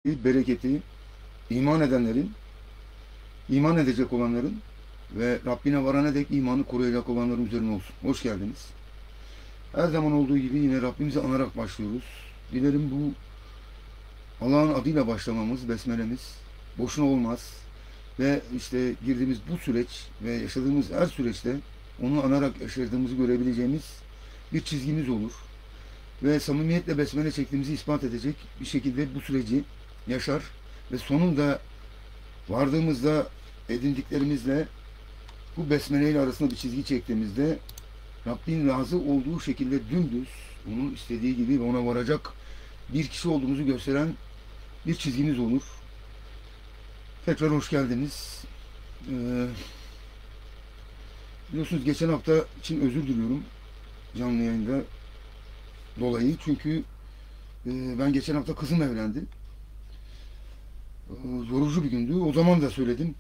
bereketi iman edenlerin, iman edecek olanların ve Rabbine varana dek imanı koruyacak olanların üzerine olsun. Hoş geldiniz. Her zaman olduğu gibi yine Rabbimizi anarak başlıyoruz. Dilerim bu Allah'ın adıyla başlamamız, besmelemiz boşuna olmaz. Ve işte girdiğimiz bu süreç ve yaşadığımız her süreçte onu anarak yaşadığımızı görebileceğimiz bir çizgimiz olur. Ve samimiyetle besmele çektiğimizi ispat edecek bir şekilde bu süreci yaşar ve sonunda vardığımızda edindiklerimizle bu besmeleyle arasında bir çizgi çektiğimizde Rabbin razı olduğu şekilde dümdüz onun istediği gibi ve ona varacak bir kişi olduğumuzu gösteren bir çizgimiz olur. Tekrar hoş geldiniz. Biliyorsunuz geçen hafta için özür diliyorum canlı yayında dolayı. Çünkü ben geçen hafta kızım evlendi. Yorucu bir gündü. O zaman da söyledim.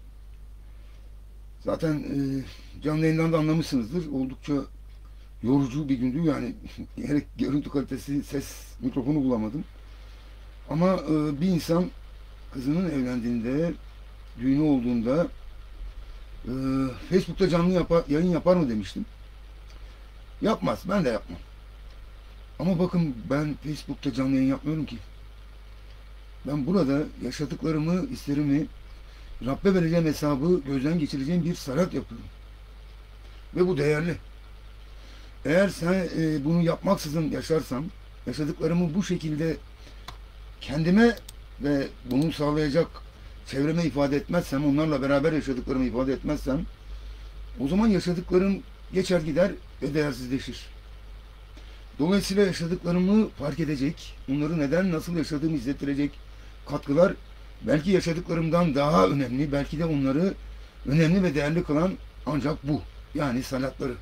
Zaten canlı yayından da anlamışsınızdır. Oldukça yorucu bir gündü. Yani gerek görüntü kalitesi, ses, mikrofonu bulamadım. Ama bir insan kızının evlendiğinde, düğünü olduğunda Facebook'ta canlı yayın yapar mı demiştim. Yapmaz. Ben de yapmam. Ama bakın ben Facebook'ta canlı yayın yapmıyorum ki. Ben burada yaşadıklarımı, hislerimi, Rabbe vereceğim hesabı gözden geçireceğim bir salat yapıyorum. Ve bu değerli. Eğer sen bunu yapmaksızın yaşarsam, yaşadıklarımı bu şekilde kendime ve bunu sağlayacak çevreme ifade etmezsem, onlarla beraber yaşadıklarımı ifade etmezsem, o zaman yaşadıklarım geçer gider ve değersizleşir. Dolayısıyla yaşadıklarımı fark edecek, onları neden, nasıl yaşadığımı hissettirecek katkılar belki yaşadıklarımdan daha önemli, belki de onları önemli ve değerli kılan ancak bu. Yani sanatları.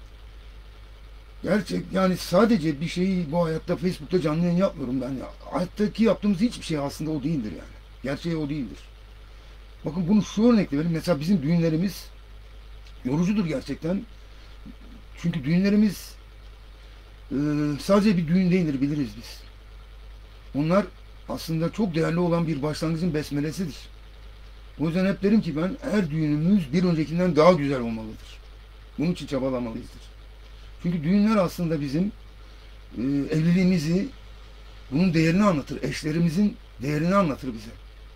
Yani sadece bir şeyi bu hayatta Facebook'ta canlı yayın yapmıyorum ben. Hayattaki yaptığımız hiçbir şey aslında o değildir yani. Gerçeği o değildir. Bakın bunu şu örnekle verin. Mesela bizim düğünlerimiz yorucudur gerçekten. Çünkü düğünlerimiz sadece bir düğün değildir, biliriz biz. Onlar aslında çok değerli olan bir başlangıcın besmelesidir. O yüzden hep derim ki ben her düğünümüz bir öncekinden daha güzel olmalıdır. Bunun için çabalamalıyızdır. Çünkü düğünler aslında bizim evliliğimizi, bunun değerini anlatır. Eşlerimizin değerini anlatır bize.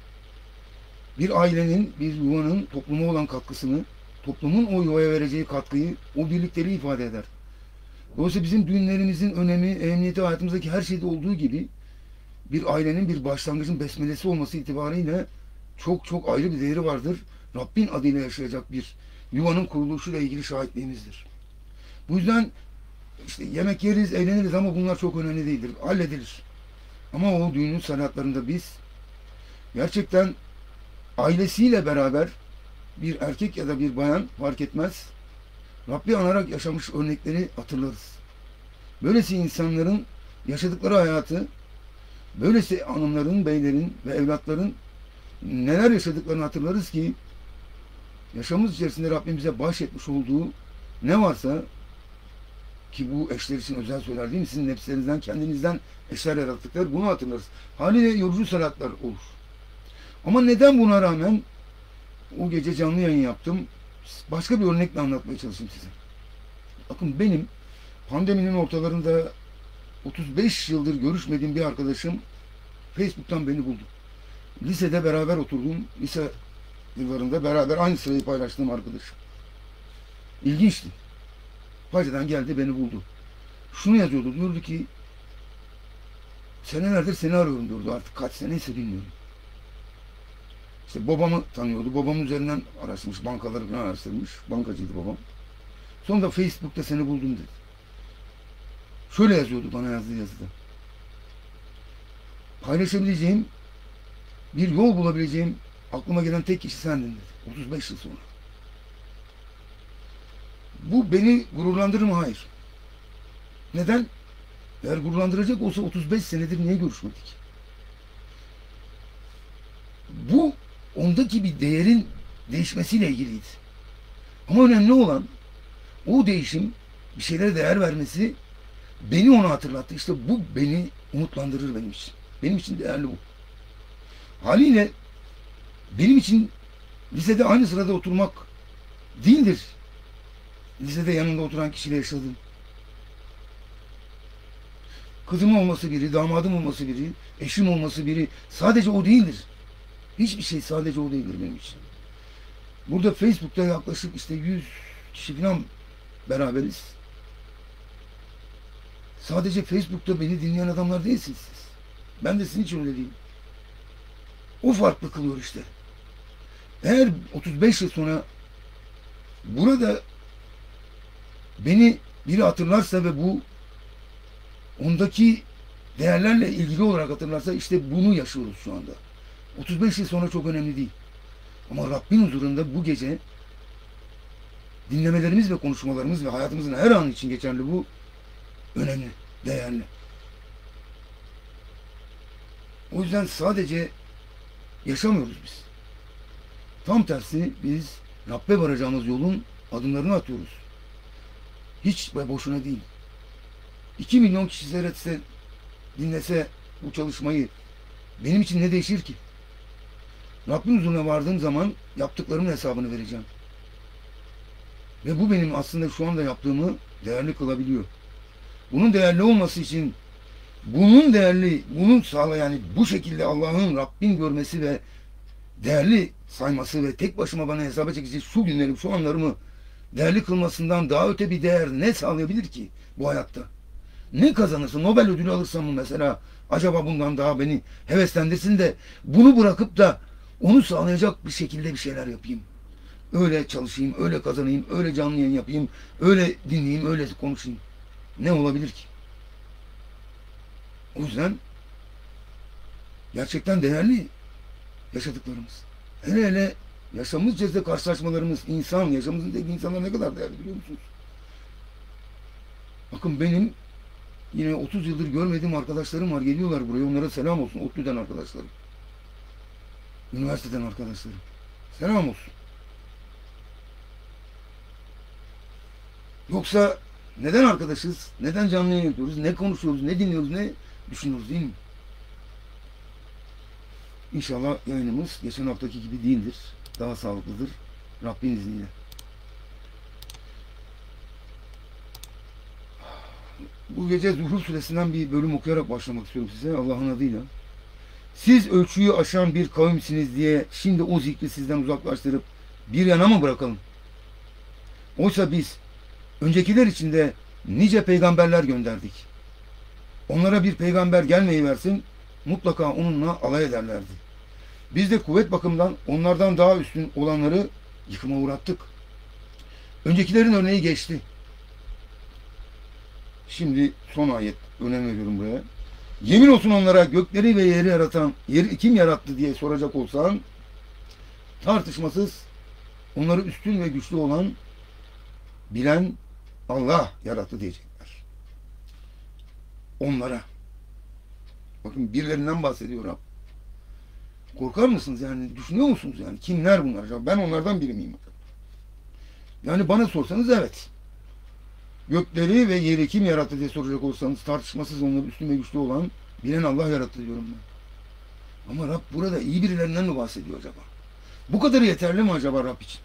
Bir ailenin, bir yuvanın topluma olan katkısını, toplumun o yuvaya vereceği katkıyı, o birlikteliği ifade eder. Dolayısıyla bizim düğünlerimizin önemi, emniyeti hayatımızdaki her şeyde olduğu gibi bir ailenin bir başlangıcın besmelesi olması itibariyle çok çok ayrı bir değeri vardır. Rabbin adıyla yaşayacak bir yuvanın kuruluşuyla ilgili şahitliğimizdir. Bu yüzden işte yemek yeriz, eğleniriz ama bunlar çok önemli değildir. Halledilir. Ama o düğünün sanatlarında biz gerçekten ailesiyle beraber bir erkek ya da bir bayan fark etmez, Rabbi anarak yaşamış örnekleri hatırlarız. Böylesi insanların yaşadıkları hayatı, böylesi hanımların, beylerin ve evlatların neler yaşadıklarını hatırlarız ki yaşamımız içerisinde Rabbimize bahşetmiş olduğu ne varsa ki bu eşler için özel söyler değil mi? Sizin nefslerinizden, kendinizden eşler yarattıkları bunu hatırlarız. Haliyle yorucu salatlar olur. Ama neden buna rağmen o gece canlı yayın yaptım? Başka bir örnekle anlatmaya çalışayım size. Bakın benim pandeminin ortalarında 35 yıldır görüşmediğim bir arkadaşım Facebook'tan beni buldu. Lisede beraber oturduğum, lise yıllarında beraber aynı sırayı paylaştığım arkadaşım. İlginçti. Pace'den geldi beni buldu. Şunu yazıyordu, diyordu ki senelerdir seni arıyorum diyordu, artık kaç seneyse bilmiyorum. İşte babamı tanıyordu, babamın üzerinden araştırmış, bankaları falan araştırmış, bankacıydı babam. Sonra da Facebook'ta seni buldum dedi. Şöyle yazıyordu bana yazdığı yazıda. Paylaşabileceğim, bir yol bulabileceğim aklıma gelen tek kişi sendin dedi. 35 yıl sonra. Bu beni gururlandırır mı? Hayır. Neden? Eğer gururlandıracak olsa 35 senedir niye görüşmedik? Bu ondaki bir değerin değişmesiyle ilgiliydi. Ama önemli olan o değişim, bir şeylere değer vermesi beni ona hatırlattı. İşte bu beni umutlandırır benim için. Benim için değerli bu. Haliyle benim için lisede aynı sırada oturmak değildir. Lisede yanında oturan kişiyle yaşadım. Kızım olması biri, damadım olması biri, eşim olması biri. Sadece o değildir. Hiçbir şey sadece o değildir benim için. Burada Facebook'ta yaklaşık işte 100 kişi falan beraberiz. Sadece Facebook'ta beni dinleyen adamlar değilsiniz siz. Ben de sizin için öyle değilim. O farklı kılıyor işte. Eğer 35 yıl sonra burada beni biri hatırlarsa ve bu ondaki değerlerle ilgili olarak hatırlarsa işte bunu yaşıyoruz şu anda. 35 yıl sonra çok önemli değil. Ama Rabbin huzurunda bu gece dinlemelerimiz ve konuşmalarımız ve hayatımızın her anı için geçerli bu önemli, değerli. O yüzden sadece yaşamıyoruz biz. Tam tersi biz Rabbe varacağımız yolun adımlarını atıyoruz. Hiç ve boşuna değil. 2 milyon kişi seyretse, dinlese bu çalışmayı benim için ne değişir ki? Rabbin huzuruna vardığım zaman yaptıklarımın hesabını vereceğim. Ve bu benim aslında şu anda yaptığımı değerli kılabiliyor. Bunun değerli olması için bunun sağlayan yani bu şekilde Allah'ın Rabbin görmesi ve değerli sayması ve tek başıma bana hesaba çekecek şu günlerim, şu anlarımı değerli kılmasından daha öte bir değer ne sağlayabilir ki bu hayatta? Ne kazanırsın? Nobel ödülü alırsam mı mesela? Acaba bundan daha beni heveslendirsin de bunu bırakıp da onu sağlayacak bir şekilde bir şeyler yapayım. Öyle çalışayım, öyle kazanayım, öyle canlı yayın yapayım, öyle dinleyeyim, öyle konuşayım. Ne olabilir ki? O yüzden gerçekten değerli yaşadıklarımız. Hele hele yaşamımız içerisinde karşılaşmalarımız, yaşamımızdaki insanlar ne kadar değerli biliyor musunuz? Bakın benim yine 30 yıldır görmediğim arkadaşlarım var. Geliyorlar buraya. Onlara selam olsun. ODTÜ'den arkadaşlarım. Üniversiteden arkadaşlarım. Selam olsun. Yoksa neden arkadaşız? Neden canlı yayın yapıyoruz? Ne konuşuyoruz? Ne dinliyoruz? Ne düşünüyoruz değil mi? İnşallah yayınımız geçen haftaki gibi değildir. Daha sağlıklıdır. Rabbin izniyle. Bu gece Zuhruf suresinden bir bölüm okuyarak başlamak istiyorum size Allah'ın adıyla. Siz ölçüyü aşan bir kavimsiniz diye şimdi o zikri sizden uzaklaştırıp bir yana mı bırakalım? Oysa biz öncekiler içinde nice peygamberler gönderdik. Onlara bir peygamber gelmeyiversin mutlaka onunla alay ederlerdi. Biz de kuvvet bakımından onlardan daha üstün olanları yıkıma uğrattık. Öncekilerin örneği geçti. Şimdi son ayet önem veriyorum buraya. Yemin olsun onlara gökleri ve yeri yaratan, yeri kim yarattı diye soracak olsan tartışmasız onları üstün ve güçlü olan bilen Allah yarattı diyecekler. Onlara. Bakın birilerinden bahsediyor Rab. Korkar mısınız yani? Düşünüyor musunuz yani? Kimler bunlar acaba? Ben onlardan biri miyim? Yani bana sorsanız evet. Gökleri ve yeri kim yarattı diye soracak olsanız tartışmasız onları üstün ve güçlü olan bilen Allah yarattı diyorum ben. Ama Rab burada iyi birilerinden mi bahsediyor acaba? Bu kadarı yeterli mi acaba Rab için?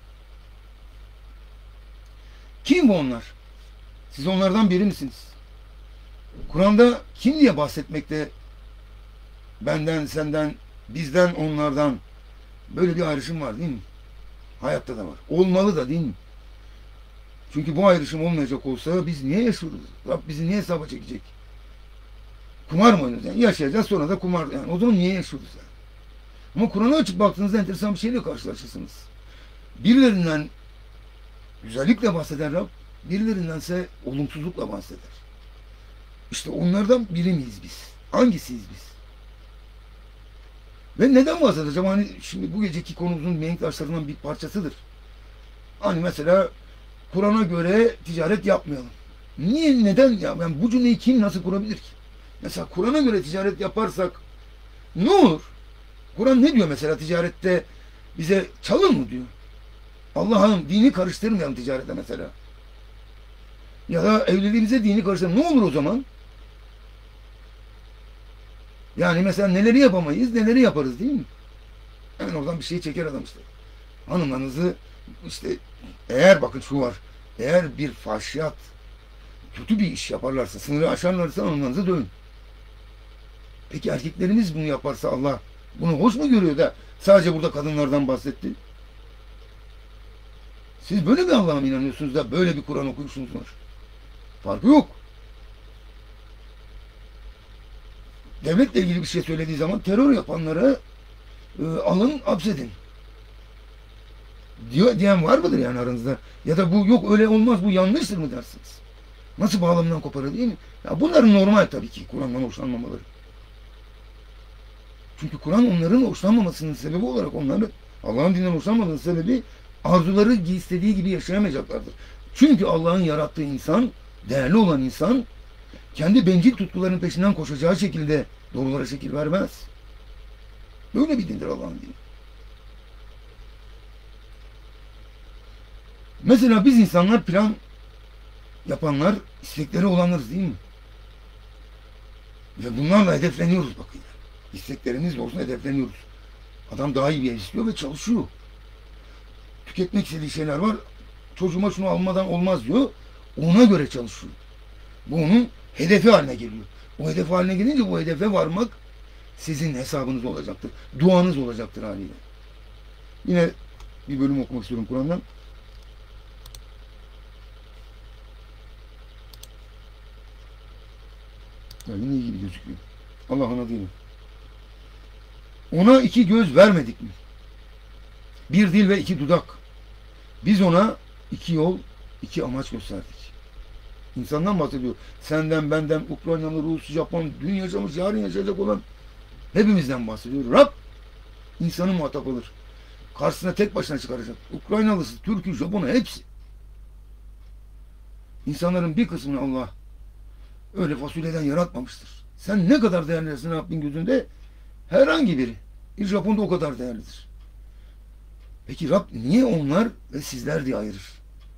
Kim bu onlar? Siz onlardan biri misiniz? Kur'an'da kim diye bahsetmekte benden, senden, bizden, onlardan böyle bir ayrışım var değil mi? Hayatta da var. Olmalı da değil mi? Çünkü bu ayrışım olmayacak olsa biz niye yaşıyoruz? Rab bizi niye hesaba çekecek? Kumar mı oynuyoruz? Yani yaşayacağız sonra da kumar. Yani o zaman niye yaşıyoruz yani? Ama Kur'an'a açıp baktığınızda enteresan bir şeyle karşılaşırsınız. Birilerinden güzellikle bahseder Rab, birilerindense olumsuzlukla bahseder. İşte onlardan biri miyiz biz? Hangisiyiz biz? Ve neden bahsedeceğim? Hani şimdi bu geceki konumuzun mihenk taşlarından bir parçasıdır. Hani mesela Kur'an'a göre ticaret yapmayalım. Niye, neden ya? Yani bu cümleyi kim nasıl kurabilir ki? Mesela Kur'an'a göre ticaret yaparsak ne olur? Kur'an ne diyor mesela ticarette bize çalın mı diyor. Allah'ın dini karıştırmayalım ticarete mesela. Ya da evliliğimize dini karıştırmayalım. Ne olur o zaman? Yani mesela neleri yapamayız, neleri yaparız değil mi? Hemen oradan bir şey çeker adam işte. Hanımlarınızı işte, eğer bakın şu var. Eğer bir fahşiyat, kötü bir iş yaparlarsa, sınırı aşarlarsa hanımlarınızı dövün. Peki erkeklerimiz bunu yaparsa Allah bunu hoş mu görüyor da sadece burada kadınlardan bahsetti? Siz böyle bir Allah'a mı inanıyorsunuz da böyle bir Kur'an okuyorsunuz var? Farkı yok. Devletle ilgili bir şey söylediği zaman terör yapanları alın hapsedin diyen var mıdır yani aranızda? Ya da bu yok öyle olmaz, bu yanlıştır mı dersiniz? Nasıl bağlamından koparır değil mi? Ya bunların normal tabii ki Kur'an'dan hoşlanmamaları. Çünkü Kur'an onların hoşlanmamasının sebebi olarak, onları Allah'ın dininden hoşlanmamasının sebebi, arzuları istediği gibi yaşayamayacaklardır. Çünkü Allah'ın yarattığı insan, değerli olan insan, kendi bencil tutkularının peşinden koşacağı şekilde doğrulara şekil vermez. Böyle bir dindir Allah'ın dini. Mesela biz insanlar plan yapanlar, istekleri olanlarız değil mi? Ve bunlarla hedefleniyoruz bakın. İsteklerimiz doğrusunda hedefleniyoruz. Adam daha iyi bir ev istiyor ve çalışıyor. Tüketmek istediği şeyler var. Çocuğuma şunu almadan olmaz diyor. Ona göre çalışıyor. Bu onun hedefi haline geliyor. O hedef haline gelince bu hedefe varmak sizin hesabınız olacaktır. Duanız olacaktır haliyle. Yine bir bölüm okumak istiyorum Kur'an'dan. Ya yine iyi gibi gözüküyor. Allah'ın adıyla. Ona iki göz vermedik mi? Bir dil ve iki dudak. Biz ona iki yol, iki amaç gösterdik. İnsandan bahsediyor. Senden, benden, Ukraynalı, Rus, Japon, dün yaşamış, yarın yaşayacak olan hepimizden bahsediyor. Rab insanı muhatap alır. Karşısına tek başına çıkaracak. Ukraynalısı, Türk'ü, Japon'u hepsi. İnsanların bir kısmını Allah öyle fasulyeden yaratmamıştır. Sen ne kadar değerlisin Rabbin gözünde? Herhangi biri. Bir Japon da o kadar değerlidir. Peki Rab niye onlar ve sizler diye ayırır?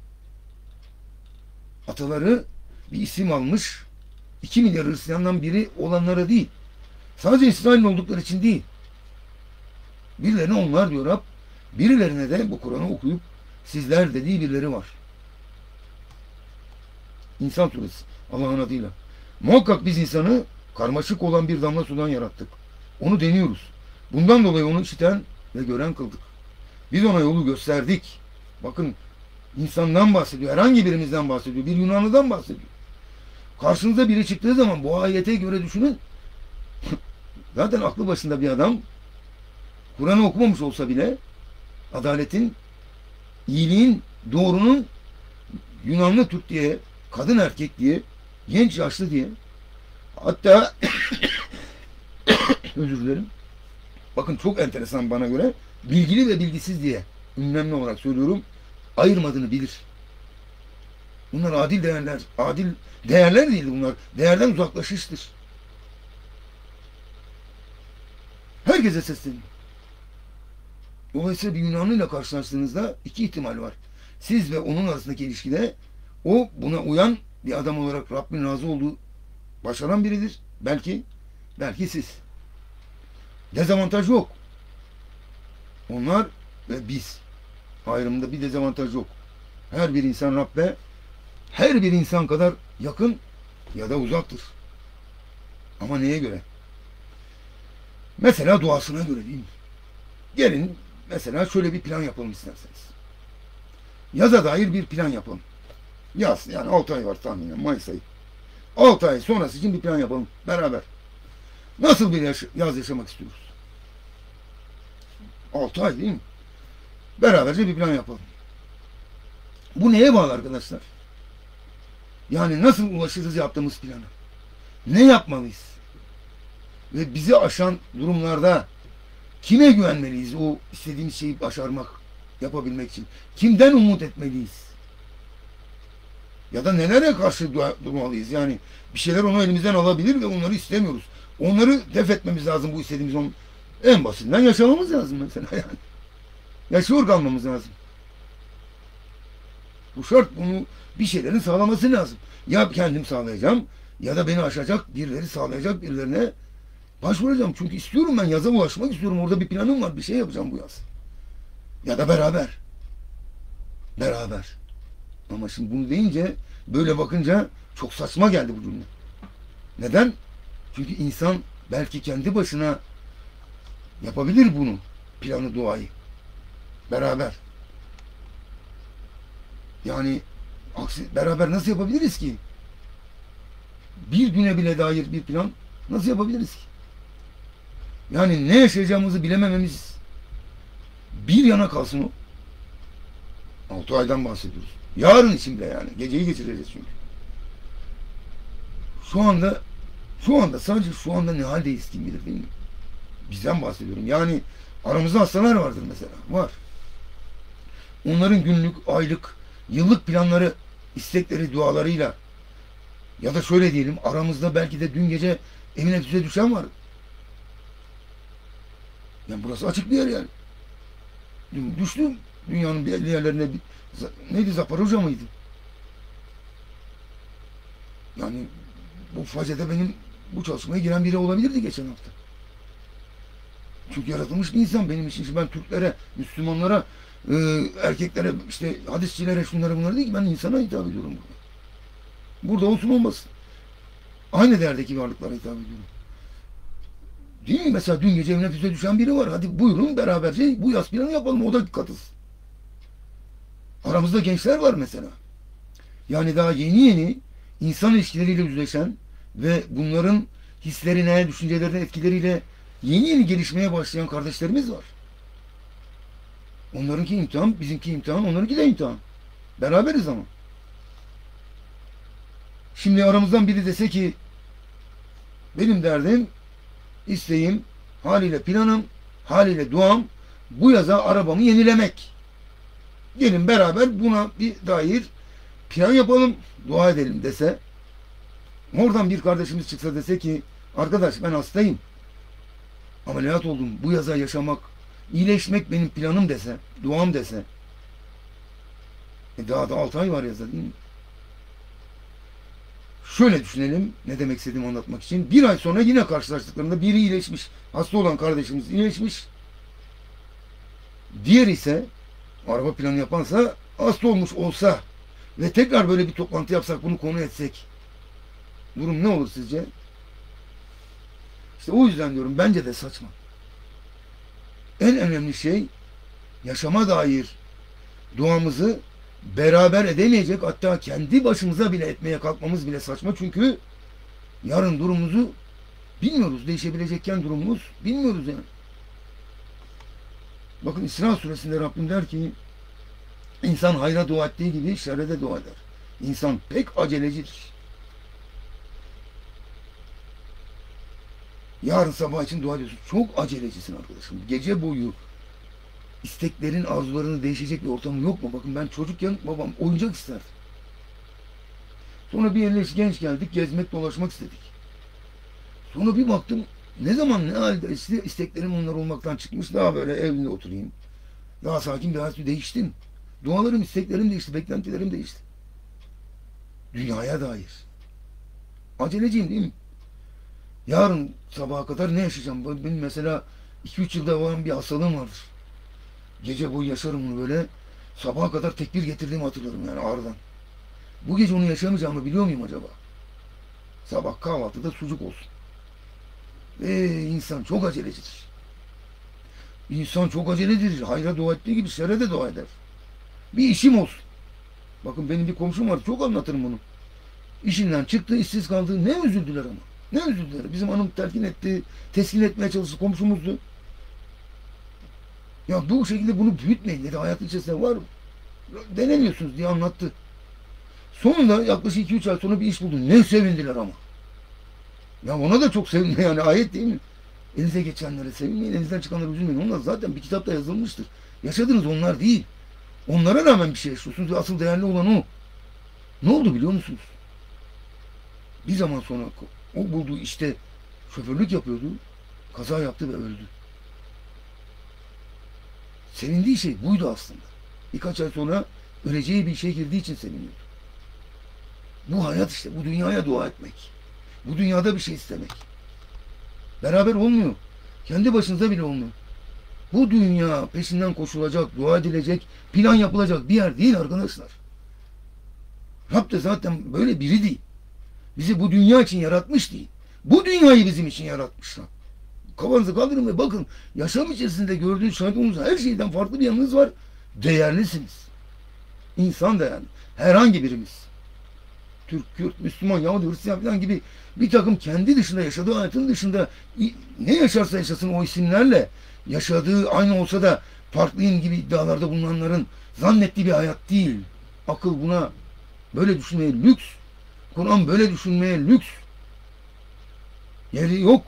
Ataları bir isim almış, 2 milyar Hristiyandan biri olanlara değil. Sadece İsrail oldukları için değil. Birilerine onlar diyor Rab. Birilerine de bu Kur'an'ı okuyup sizler dediği birileri var. İnsan suresi Allah'ın adıyla. Muhakkak biz insanı karmaşık olan bir damla sudan yarattık. Onu deniyoruz. Bundan dolayı onu işiten ve gören kıldık. Biz ona yolu gösterdik. Bakın insandan bahsediyor. Herhangi birimizden bahsediyor. Bir Yunanlı'dan bahsediyor. Karşınıza biri çıktığı zaman bu ayete göre düşünün. Zaten aklı başında bir adam Kur'an'ı okumamış olsa bile adaletin, iyiliğin, doğrunun Yunanlı Türk diye, kadın erkek diye, genç yaşlı diye, hatta özür dilerim. Bakın çok enteresan bana göre, bilgili ve bilgisiz diye ünlemli olarak söylüyorum, ayırmadığını bilir. Bunlar adil değerler. Adil değerler değil bunlar. Değerden uzaklaşıştır. Herkese sesleniyor. Dolayısıyla bir Yunanlı ile karşılaştığınızda iki ihtimal var. Siz ve onun arasındaki ilişkide o buna uyan bir adam olarak Rabbin razı olduğu başaran biridir. Belki siz. Dezavantaj yok. Onlar ve biz. Ayrımında bir dezavantaj yok. Her bir insan Rabbe her bir insan kadar yakın ya da uzaktır. Ama neye göre? Mesela duasına göre değil mi? Gelin mesela şöyle bir plan yapalım isterseniz. Yaza dair bir plan yapalım. Yaz yani 6 ay var tahminen Mayıs ayı. 6 ay sonrası için bir plan yapalım beraber. Nasıl bir yaz yaşamak istiyoruz? 6 ay değil mi? Beraberce bir plan yapalım. Bu neye bağlı arkadaşlar? Yani nasıl ulaşırız yaptığımız plana? Ne yapmalıyız? Ve bizi aşan durumlarda kime güvenmeliyiz o istediğimiz şeyi başarmak, yapabilmek için? Kimden umut etmeliyiz? Ya da nelere karşı durmalıyız? Yani bir şeyler onu elimizden alabilir ve onları istemiyoruz. Onları def etmemiz lazım bu istediğimiz onun. En basitinden yaşamamız lazım mesela yani. Yaşıyor kalmamız lazım. Bu şart, bunu bir şeylerin sağlaması lazım. Ya kendim sağlayacağım ya da beni aşacak birileri sağlayacak, birilerine Başvuracağım çünkü istiyorum, ben yaza ulaşmak istiyorum. Orada bir planım var, bir şey yapacağım bu yaz. Ya da beraber. Beraber. Ama şimdi bunu deyince, böyle bakınca çok saçma geldi bu cümle. Neden? Çünkü insan belki kendi başına yapabilir bunu. Planı, duayı. Beraber. Yani beraber nasıl yapabiliriz ki? Bir güne bile dair bir plan nasıl yapabiliriz ki? Yani ne yaşayacağımızı bilemememiz bir yana kalsın o. 6 aydan bahsediyoruz. Yarın için bile yani. Geceyi geçireceğiz çünkü. Şu anda sadece şu anda ne haldeyiz kim bilir, değil mi? Bizden bahsediyorum. Yani aramızda hastalar vardır mesela. Var. Onların günlük, aylık, yıllık planları, istekleri, dualarıyla, ya da şöyle diyelim, aramızda belki de dün gece evine tüze düşen var. Yani burası açık bir yer yani. Dün düştüm dünyanın belli yerlerine. Neydi, Zaporojye mıydı? Yani bu facede benim bu çalışmaya giren biri olabilirdi geçen hafta. Çünkü yaratılmış bir insan benim için. Ben Türklere, Müslümanlara, erkeklere, işte hadisçilere, şunlara bunlara değil ki, ben insana hitap ediyorum burada. Burada olsun olmasın. Aynı değerdeki varlıklara hitap ediyorum. Değil mi? Mesela dün gece evine füze düşen biri var. Hadi buyurun beraberce bu yaz planı yapalım. O da katılsın. Aramızda gençler var mesela. Yani daha yeni yeni insan ilişkileriyle yüzleşen ve bunların hislerine, düşüncelerine, etkileriyle yeni yeni gelişmeye başlayan kardeşlerimiz var. Onlarınki imtihan, bizimki imtihan, onlarınki de imtihan. Beraberiz ama. Şimdi aramızdan biri dese ki benim derdim, isteğim, haliyle planım, haliyle duam bu yaza arabamı yenilemek. Gelin beraber buna bir dair plan yapalım, dua edelim dese, oradan bir kardeşimiz çıksa dese ki arkadaş ben hastayım, ameliyat oldum, bu yaza yaşamak, iyileşmek benim planım dese, duam dese, daha da 6 ay var yaza, değil mi? Şöyle düşünelim, ne demek istediğimi anlatmak için. Bir ay sonra yine karşılaştıklarında biri iyileşmiş, hasta olan kardeşimiz iyileşmiş, diğer ise araba planı yapansa hasta olmuş olsa ve tekrar böyle bir toplantı yapsak, bunu konu etsek, durum ne olur sizce? İşte o yüzden diyorum, bence de saçma. En önemli şey, yaşama dair duamızı beraber edemeyecek, hatta kendi başımıza bile etmeye kalkmamız bile saçma. Çünkü yarın durumumuzu bilmiyoruz. Değişebilecekken durumumuz bilmiyoruz yani. Bakın İsra suresinde Rabbim der ki, insan hayra dua ettiği gibi şerre de dua eder. İnsan pek acelecidir. Yarın sabah için dua ediyorsun. Çok acelecisin arkadaşım. Gece boyu isteklerin, arzularını değişecek bir ortamı yok mu? Bakın ben çocukken babam oyuncak isterdi. Sonra bir yerine genç geldik, gezmek, dolaşmak istedik. Sonra bir baktım, ne zaman ne halde isteklerim onlar olmaktan çıkmış, daha böyle evimde oturayım. Daha sakin bir hayat, değiştim. Dualarım, isteklerim değişti, beklentilerim değişti. Dünyaya dair. Aceleciyim değil mi? Yarın sabaha kadar ne yaşayacağım? Benim mesela 2-3 yılda olan bir hastalığım vardır. Gece boyu yaşarım bunu böyle. Sabaha kadar tekbir getirdiğimi hatırlarım yani ağrıdan. Bu gece onu yaşamayacağımı biliyor muyum acaba? Sabah kahvaltıda sucuk olsun. İnsan çok acelecidir. İnsan çok acelecidir. Hayra dua ettiği gibi şerre de dua eder. Bir işim olsun. Bakın benim bir komşum var. Çok anlatırım bunu. İşinden çıktı, işsiz kaldı. Ne üzüldüler ama. Ne üzüldüler. Bizim hanım telkin etti. Teskin etmeye çalıştı. Komşumuzdu. Ya bu şekilde bunu büyütmeyin dedi. Hayatın içerisinde var. Denemiyorsunuz diye anlattı. Sonunda yaklaşık 2-3 ay sonra bir iş buldu. Ne sevindiler ama. Ya ona da çok sevinme yani, ayet değil mi? Elinize geçenlere sevinmeyin, elinizden çıkanlara üzülmeyin. Onlar zaten bir kitapta yazılmıştır. Yaşadınız, onlar değil. Onlara rağmen bir şey yaşıyorsunuz ve asıl değerli olan o. Ne oldu biliyor musunuz? Bir zaman sonra o bulduğu işte şoförlük yapıyordu. Kaza yaptı ve öldü. Sevindiği şey buydu aslında. Birkaç ay sonra öleceği bir şey girdiği için seviniyordu. Bu hayat işte, bu dünyaya dua etmek. Bu dünyada bir şey istemek. Beraber olmuyor. Kendi başınıza bile olmuyor. Bu dünya peşinden koşulacak, dua edilecek, plan yapılacak bir yer değil arkadaşlar. Rab de zaten böyle biri değil. Bizi bu dünya için yaratmış değil. Bu dünyayı bizim için yaratmışlar. Kafanızı kaldırın ve bakın, yaşam içerisinde gördüğünüz, şahit olduğunuz her şeyden farklı bir yanınız var. Değerlisiniz. İnsan değerli. Herhangi birimiz. Türk, Kürt, Müslüman, Yahudi, Hristiyan falan gibi bir takım kendi dışında yaşadığı hayatın dışında ne yaşarsa yaşasın o isimlerle yaşadığı aynı olsa da farklıyım gibi iddialarda bulunanların zannettiği bir hayat değil. Akıl buna böyle düşünmeye lüks. Kur'an böyle düşünmeye lüks. Yeri yok.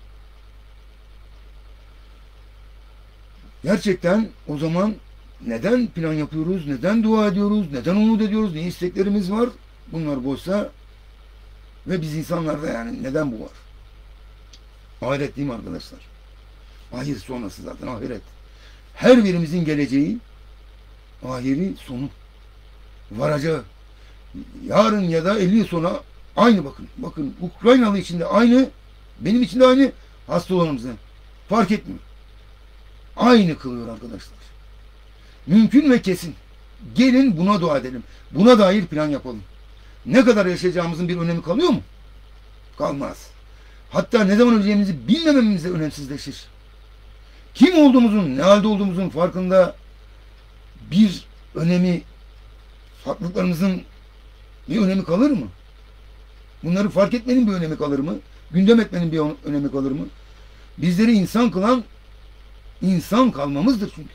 Gerçekten o zaman neden plan yapıyoruz, neden dua ediyoruz, neden umut ediyoruz, ne isteklerimiz var? Bunlar boşsa ve biz insanlarda yani neden bu var? Ahiret değil mi arkadaşlar? Ahir sonrası zaten ahiret. Her birimizin geleceği, ahiri sonu. Varacağı. Yarın ya da 50 yıl sonra aynı bakın. Bakın Ukraynalı için de aynı, benim için de aynı, hasta olanımızda. Fark etmiyor. Aynı kılıyor arkadaşlar. Mümkün ve kesin. Gelin buna dua edelim. Buna dair plan yapalım. Ne kadar yaşayacağımızın bir önemi kalıyor mu? Kalmaz. Hatta ne zaman öleceğimizi bilmememiz de önemsizleşir. Kim olduğumuzun, ne halde olduğumuzun farkında bir önemi, farklılıklarımızın bir önemi kalır mı? Bunları fark etmenin bir önemi kalır mı? Gündem etmenin bir önemi kalır mı? Bizleri insan kılan insan kalmamızdır çünkü.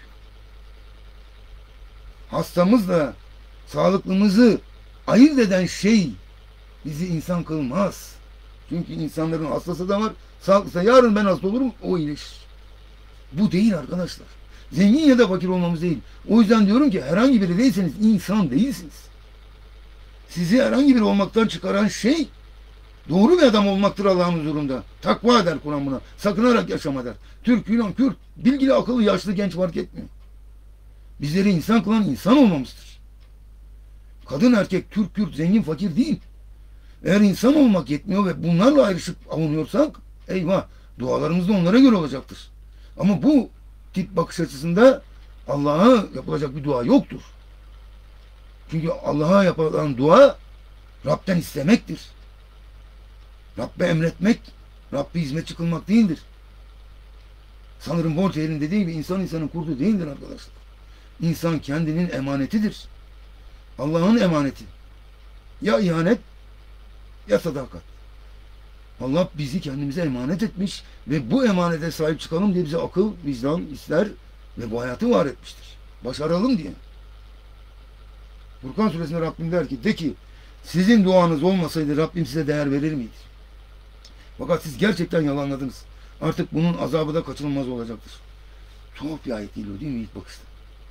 Hastamızla sağlıklımızı ayırt eden şey bizi insan kılmaz. Çünkü insanların hastası da var, sağlıklısa yarın ben hasta olurum, o iyileşir. Bu değil arkadaşlar. Zengin ya da fakir olmamız değil. O yüzden diyorum ki herhangi biri değilseniz insan değilsiniz. Sizi herhangi biri olmaktan çıkaran şey doğru bir adam olmaktır Allah'ın huzurunda. Takva der Kur'an buna. Sakınarak yaşama der. Türk, Yunan, Kürt, bilgili, akıllı, yaşlı, genç fark etmiyor. Bizleri insan kılan insan olmamızdır. Kadın, erkek, Türk, Kürt, zengin, fakir değil. Eğer insan olmak yetmiyor ve bunlarla ayrışıp avunuyorsak eyvah, dualarımız da onlara göre olacaktır. Ama bu tip bakış açısında Allah'a yapılacak bir dua yoktur. Çünkü Allah'a yapılan dua Rab'den istemektir. Rab'be emretmek, Rab'be hizmetçi kılmak değildir. Sanırım Voltaire'in dediği gibi insan insanın kurdu değildir arkadaşlar. İnsan kendinin emanetidir. Allah'ın emaneti. Ya ihanet ya sadakat. Allah bizi kendimize emanet etmiş ve bu emanete sahip çıkalım diye bize akıl, vicdan, hisler ve bu hayatı var etmiştir. Başaralım diye. Furkan suresinde Rabbim der ki, de ki sizin duanız olmasaydı Rabbim size değer verir miydi? Fakat siz gerçekten yalanladınız. Artık bunun azabı da kaçınılmaz olacaktır. Tuhaf bir ayet geliyor değil mi ilk bakışta?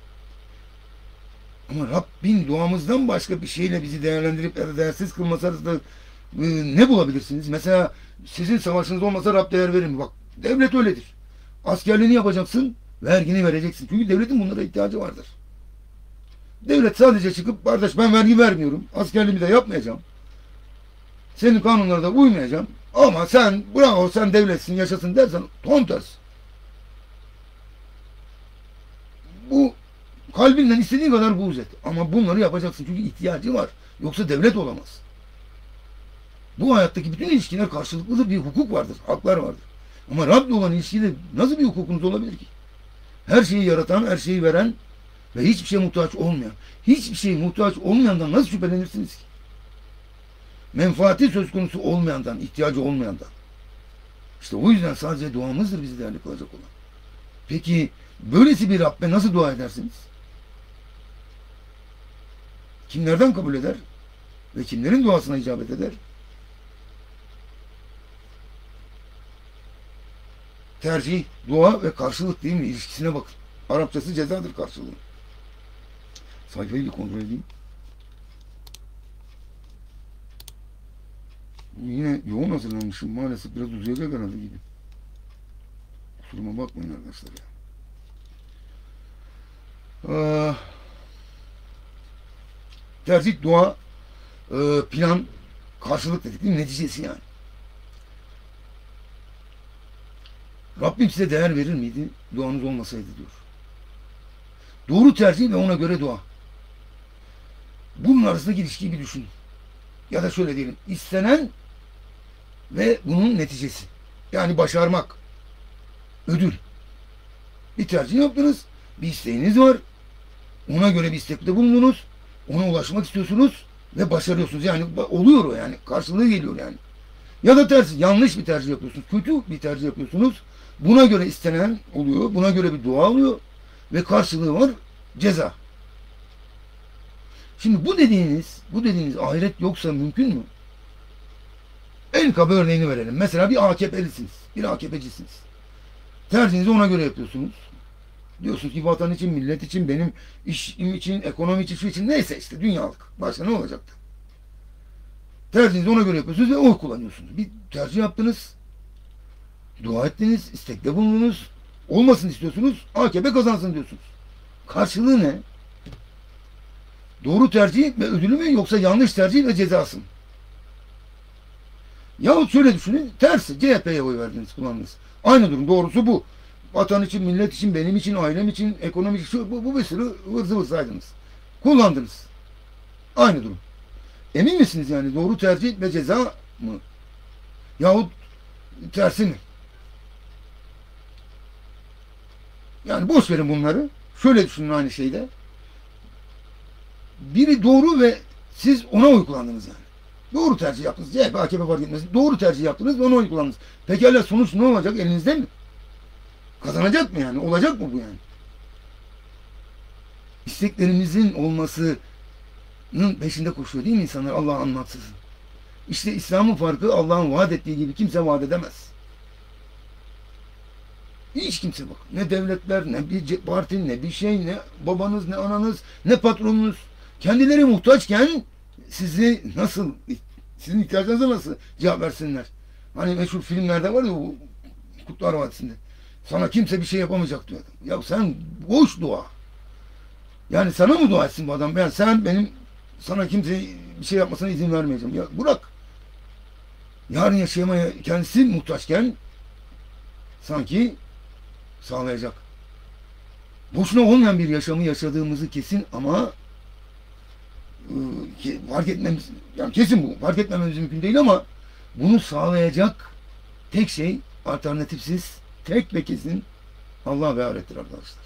Ama Rabbin duamızdan başka bir şeyle bizi değerlendirip ya da değersiz kılmasa da ne bulabilirsiniz? Mesela sizin savaşınız olmasa Rab değer verir mi? Bak devlet öyledir. Askerliğini yapacaksın, vergini vereceksin. Çünkü devletin bunlara ihtiyacı vardır. Devlet sadece çıkıp kardeş ben vergi vermiyorum, askerliğimi de yapmayacağım, senin kanunlara da uymayacağım ama sen bravo sen devletsin yaşasın dersen tam tersi. Bu kalbinden istediğin kadar buğz et. Ama bunları yapacaksın çünkü ihtiyacı var. Yoksa devlet olamaz. Bu hayattaki bütün ilişkiler karşılıklıdır. Bir hukuk vardır. Haklar vardır. Ama Rab'le olan ilişkide nasıl bir hukukunuz olabilir ki? Her şeyi yaratan, her şeyi veren ve hiçbir şeye muhtaç olmayan. Hiçbir şeye muhtaç olmayandan nasıl şüphelenirsiniz ki? Menfaati söz konusu olmayandan, ihtiyacı olmayandan. İşte o yüzden sadece duamızdır bizi değerli kılacak olan. Peki böylesi bir Rabbe nasıl dua edersiniz? Kimlerden kabul eder? Ve kimlerin duasına icabet eder? Tercih, dua ve karşılık değil mi? İlişkisine bakın. Arapçası cezadır karşılığı. Sayfayı bir kontrol edeyim. Yine yoğun hazırlanmışım. Maalesef biraz uzayacak herhalde gibi. Kusuruma bakmayın arkadaşlar ya. Tercih, dua, plan, karşılık dedik değil mi? Neticesi yani. Rabbim size değer verir miydi? Duanız olmasaydı diyor. Doğru tercih ve ona göre dua. Bunun arasındaki ilişkiyi bir düşünün. Ya da şöyle diyelim. İstenen ve bunun neticesi. Yani başarmak. Ödül. Bir tercih yaptınız. Bir isteğiniz var. Ona göre bir istekte bulundunuz. Ona ulaşmak istiyorsunuz ve başarıyorsunuz. Yani oluyor o yani. Karşılığı geliyor yani. Ya da tersi. Yanlış bir tercih yapıyorsunuz. Kötü bir tercih yapıyorsunuz. Buna göre istenen oluyor. Buna göre bir dua oluyor. Ve karşılığı var. Ceza. Şimdi bu dediğiniz ahiret yoksa mümkün mü? En kaba örneğini verelim. Mesela bir AKP'lisiniz. Bir AKP'cisiniz. Tercihinizi ona göre yapıyorsunuz. Diyorsunuz ki vatan için, millet için, benim işim için, ekonomi için, şu için neyse işte dünyalık. Başka ne olacaktı? Tercihinizi ona göre yapıyorsunuz ve oy kullanıyorsunuz. Bir tercih yaptınız. Dua ettiniz, istekte bulundunuz. Olmasın istiyorsunuz. AKP kazansın diyorsunuz. Karşılığı ne? Doğru tercih ve ödülü mü yoksa yanlış tercih ve cezası mı? Yahut şöyle düşünün. Tersi. CHP'ye oy verdiniz, kullandınız. Aynı durum. Doğrusu bu. Vatan için, millet için, benim için, ailem için, ekonomi için, bu bir sürü ıvır zıvır saydınız. Kullandınız. Aynı durum. Emin misiniz yani doğru tercih ve ceza mı? Yahut tersi mi? Yani boş verin bunları. Şöyle düşünün aynı şeyde. Biri doğru ve siz ona oy kullandınız yani. Doğru tercih yaptınız. CHP, AKP fark etmez. Doğru tercih yaptınız ve ona oy kullandınız. Pekala sonuç ne olacak? Elinizde mi? Kazanacak mı yani? Olacak mı bu yani? İsteklerimizin olmasının peşinde koşuyor değil mi insanlar Allah'ı anlatsızın? İşte İslam'ın farkı Allah'ın vaat ettiği gibi kimse vaat edemez. Hiç kimse bak. Ne devletler, ne bir parti, ne bir şey, ne babanız, ne ananız, ne patronunuz. Kendileri muhtaçken sizi nasıl, sizin ihtiyacınıza nasıl cevap versinler? Hani meşhur filmlerde var ya bu Kurtlar Vadisi'nde. Sana kimse bir şey yapamayacak diyor adam. Ya sen boş dua. Yani sana mı dua etsin bu adam? Yani sen benim sana kimse bir şey yapmasına izin vermeyeceğim. Ya bırak. Yarın yaşamaya kendisi muhtaçken sanki sağlayacak. Boşuna olmayan bir yaşamı yaşadığımızı kesin ama fark etmemiz, yani kesin bu. Fark etmememiz mümkün değil ama bunu sağlayacak tek şey alternatifsiz, tek ve kesin Allah ve ahirettir arkadaşlar.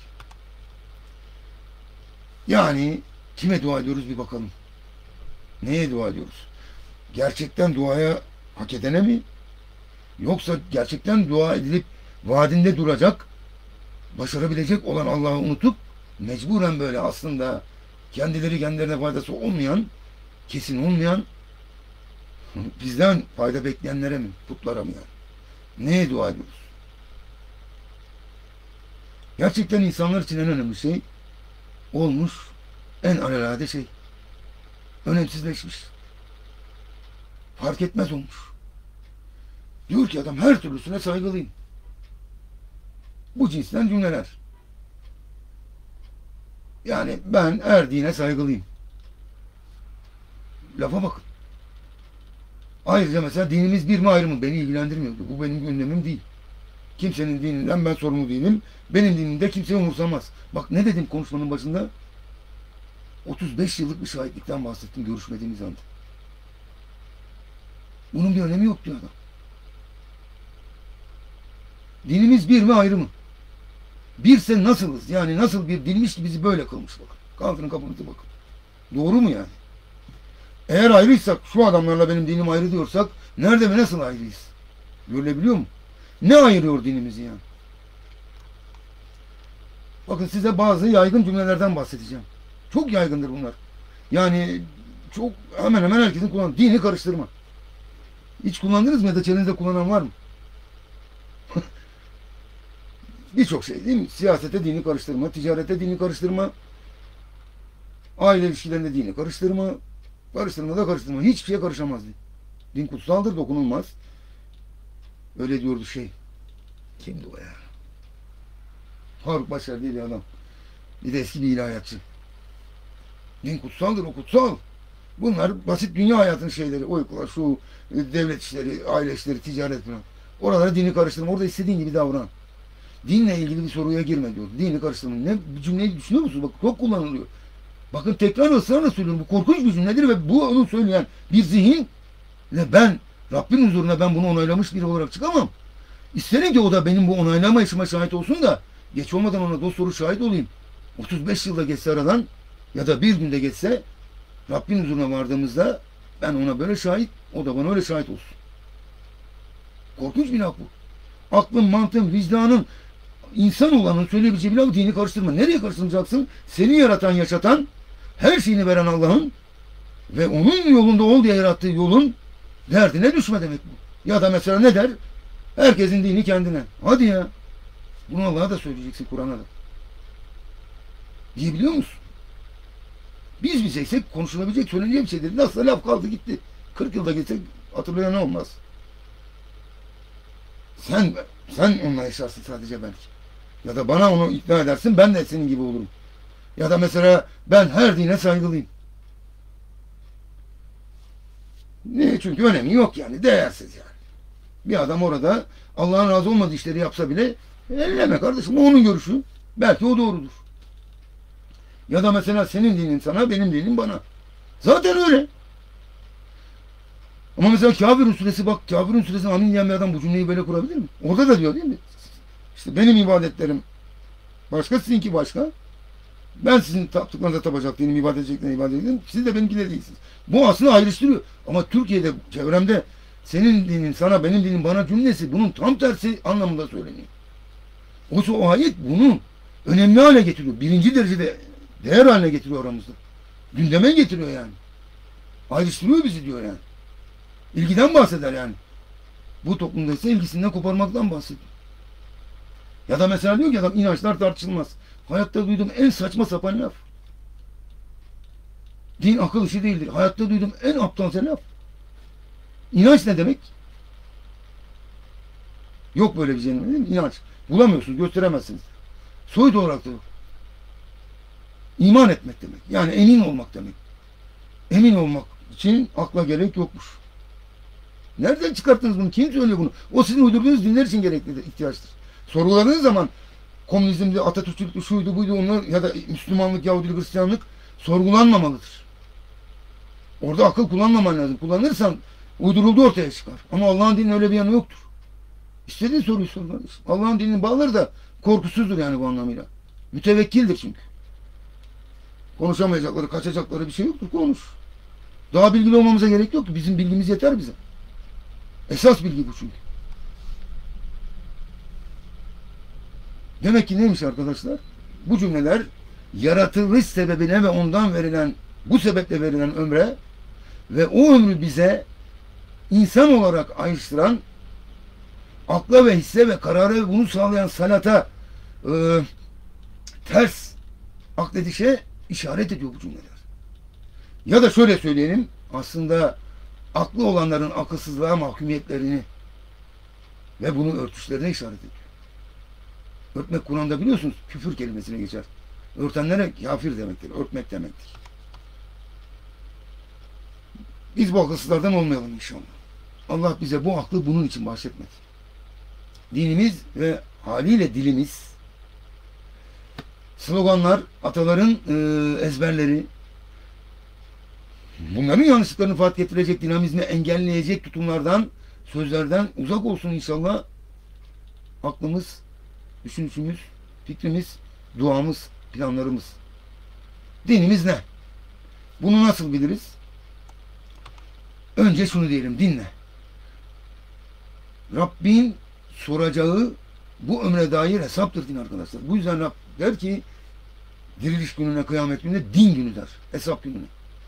Yani kime dua ediyoruz bir bakalım. Neye dua ediyoruz? Gerçekten duaya hak edene mi? Yoksa gerçekten dua edilip vaadinde duracak, başarabilecek olan Allah'ı unutup mecburen böyle aslında kendilerine faydası olmayan, kesin olmayan bizden fayda bekleyenlere mi? Putlara mı yani? Neye dua ediyoruz? Gerçekten insanlar için en önemli şey olmuş, en alelade şey. Önemsizleşmiş. Fark etmez olmuş. Diyor ki adam her türlüsüne saygılıyım. Bu cinsten cümleler. Yani ben her dine saygılıyım. Lafa bakın. Ayrıca mesela dinimiz bir mi ayrı mı? Beni ilgilendirmiyor. Bu benim gündemim değil. Kimsenin dininden ben sorumlu değilim. Benim dinimde kimse umursamaz. Bak ne dedim konuşmanın başında? 35 yıllık bir şahitlikten bahsettim görüşmediğimiz anda. Bunun bir önemi yok diyor adam. Dinimiz bir mi ayrı mı? Birse nasılız? Yani nasıl bir dinmiş ki bizi böyle kılmış bakın. Kaldırın kapınızı bakın. Doğru mu yani? Eğer ayrıysak, şu adamlarla benim dinim ayrı diyorsak, nerede ve nasıl ayrıyız? Görülebiliyor mu? Ne ayırıyor dinimizi yani? Bakın size bazı yaygın cümlelerden bahsedeceğim. Çok yaygındır bunlar. Yani çok hemen hemen herkesin kullandığı dini karıştırma. Hiç kullandınız mı ya da çevrenizde kullanan var mı? Birçok şey değil mi? Siyasete dini karıştırma, ticarete dini karıştırma, aile ilişkilerinde dini karıştırma, karıştırma. Hiçbir şeye karışamaz din. Din kutsaldır, dokunulmaz. Öyle diyordu şey. Kimdi o ya? Faruk Başar diye bir adam. Bir de eski bir ilahiyatçı. Din kutsaldır, o kutsal. Bunlar basit dünya hayatının şeyleri. Uykular, şu devlet işleri, aile işleri, ticaret falan. Oralara dini karıştırma. Orada istediğin gibi davran. Dinle ilgili bir soruya girme diyor. Dini karıştırma. Ne cümleyi düşünüyor musunuz? Bak çok kullanılıyor. Bakın tekrar ısrarla söylüyorum. Bu korkunç bir cümledir ve bu onu söyleyen bir zihin ve ben Rabbin huzuruna ben bunu onaylamış biri olarak çıkamam. İsterim ki o da benim bu onaylamayışıma şahit olsun da geç olmadan ona dost doğru şahit olayım. 35 yılda geçse aradan ya da bir günde geçse Rabbin huzuruna vardığımızda ben ona böyle şahit, o da bana öyle şahit olsun. Korkunç bir laf bu. Aklın, mantığın, vicdanın, insan olanın söyleyebileceği bir laf, dini karıştırma. Nereye karıştıracaksın? Seni yaratan, yaşatan, her şeyini veren Allah'ın ve onun yolunda ol diye yarattığı yolun derdine düşme demek bu. Ya da mesela ne der? Herkesin dini kendine. Hadi ya. Bunu Allah'a da söyleyeceksin, Kur'an'a da. Diyebiliyor musun? Biz bizeysek konuşulabilecek, söylenecek bir şey dedi. Nasıl laf kaldı gitti. 40 yılda geçsek hatırlayan olmaz. Sen onunla yaşarsın sadece belki. Ya da bana onu ikna edersin, ben de senin gibi olurum. Ya da mesela ben her dine saygılıyım. Niye? Çünkü önemi yok yani. Değersiz yani. Bir adam orada Allah'ın razı olmadığı işleri yapsa bile elleme kardeşim. O onun görüşü. Belki o doğrudur. Ya da mesela senin dinin sana, benim dinim bana. Zaten öyle. Ama mesela Kafirun suresi, bak Kafirun suresine amin diyen bir adam bu cümleyi böyle kurabilir mi? Orada da diyor değil mi? İşte benim ibadetlerim başka, sizinki başka. Ben sizin taptıklarınıza tapacak değilim, ibadet edeceklerine ibadet edin. Siz de benimkiler değilsiniz. Bu aslında ayrıştırıyor. Ama Türkiye'de, çevremde senin dinin sana, benim dinim bana cümlesi bunun tam tersi anlamında söyleniyor. Oysa o ayet bunu önemli hale getiriyor. Birinci derecede değer haline getiriyor aramızda. Gündeme getiriyor yani. Ayrıştırıyor bizi diyor yani. İlgiden bahseder yani. Bu toplumda ise ilgisinden koparmaktan bahsediyor. Ya da mesela diyor ki adam inançlar tartışılmaz. Hayatta duyduğum en saçma sapan laf. Din akıl işi değildir. Hayatta duyduğum en aptalca laf. İnanç ne demek? Yok böyle bir şey değil mi? İnanç. Bulamıyorsunuz, gösteremezsiniz. Soyut olarak da yok. İman etmek demek. Yani emin olmak demek. Emin olmak için akla gerek yokmuş. Nereden çıkarttınız bunu? Kim söylüyor bunu? O sizin uydurduğunuz dinler için gereklidir, ihtiyaçtır. Soruladığınız zaman komünizmde, Atatürkçülükte, şuydu buydu onlar ya da Müslümanlık, Yahudilik, Hristiyanlık sorgulanmamalıdır. Orada akıl kullanmaman lazım. Kullanırsan uyduruldu ortaya çıkar. Ama Allah'ın dininin öyle bir yanı yoktur. İstediğin soruyu sor kardeşim. Allah'ın dininin bağları da korkusuzdur yani bu anlamıyla. Mütevekkildir çünkü. Konuşamayacakları, kaçacakları bir şey yoktur. Konuş. Daha bilgili olmamıza gerek yok ki. Bizim bilgimiz yeter bize. Esas bilgi bu çünkü. Demek ki neymiş arkadaşlar? Bu cümleler yaratılış sebebine ve ondan verilen, bu sebeple verilen ömre ve o ömrü bize insan olarak ayrıştıran, akla ve hisse ve karara ve bunu sağlayan salata ters akledişe işaret ediyor bu cümleler. Ya da şöyle söyleyelim, aslında aklı olanların akılsızlığa mahkumiyetlerini ve bunun örtüşlerine işaret ediyor. Örtmek Kur'an'da biliyorsunuz küfür kelimesine geçer. Örtenlere kafir demektir, örtmek demektir. Biz bu akılsızlardan olmayalım inşallah. Allah bize bu aklı bunun için bahşetmedi. Dinimiz ve haliyle dilimiz, sloganlar, ataların ezberleri, bunların yanlışlıklarını fark ettirecek, dinamizmi engelleyecek tutumlardan, sözlerden uzak olsun inşallah. Aklımız, düşünüşümüz, fikrimiz, duamız, planlarımız. Dinimiz ne? Bunu nasıl biliriz? Önce şunu diyelim, dinle. Rabbin soracağı bu ömre dair hesaptır din arkadaşlar. Bu yüzden Rab der ki diriliş gününe, kıyamet gününe din günü der. Hesap gününe.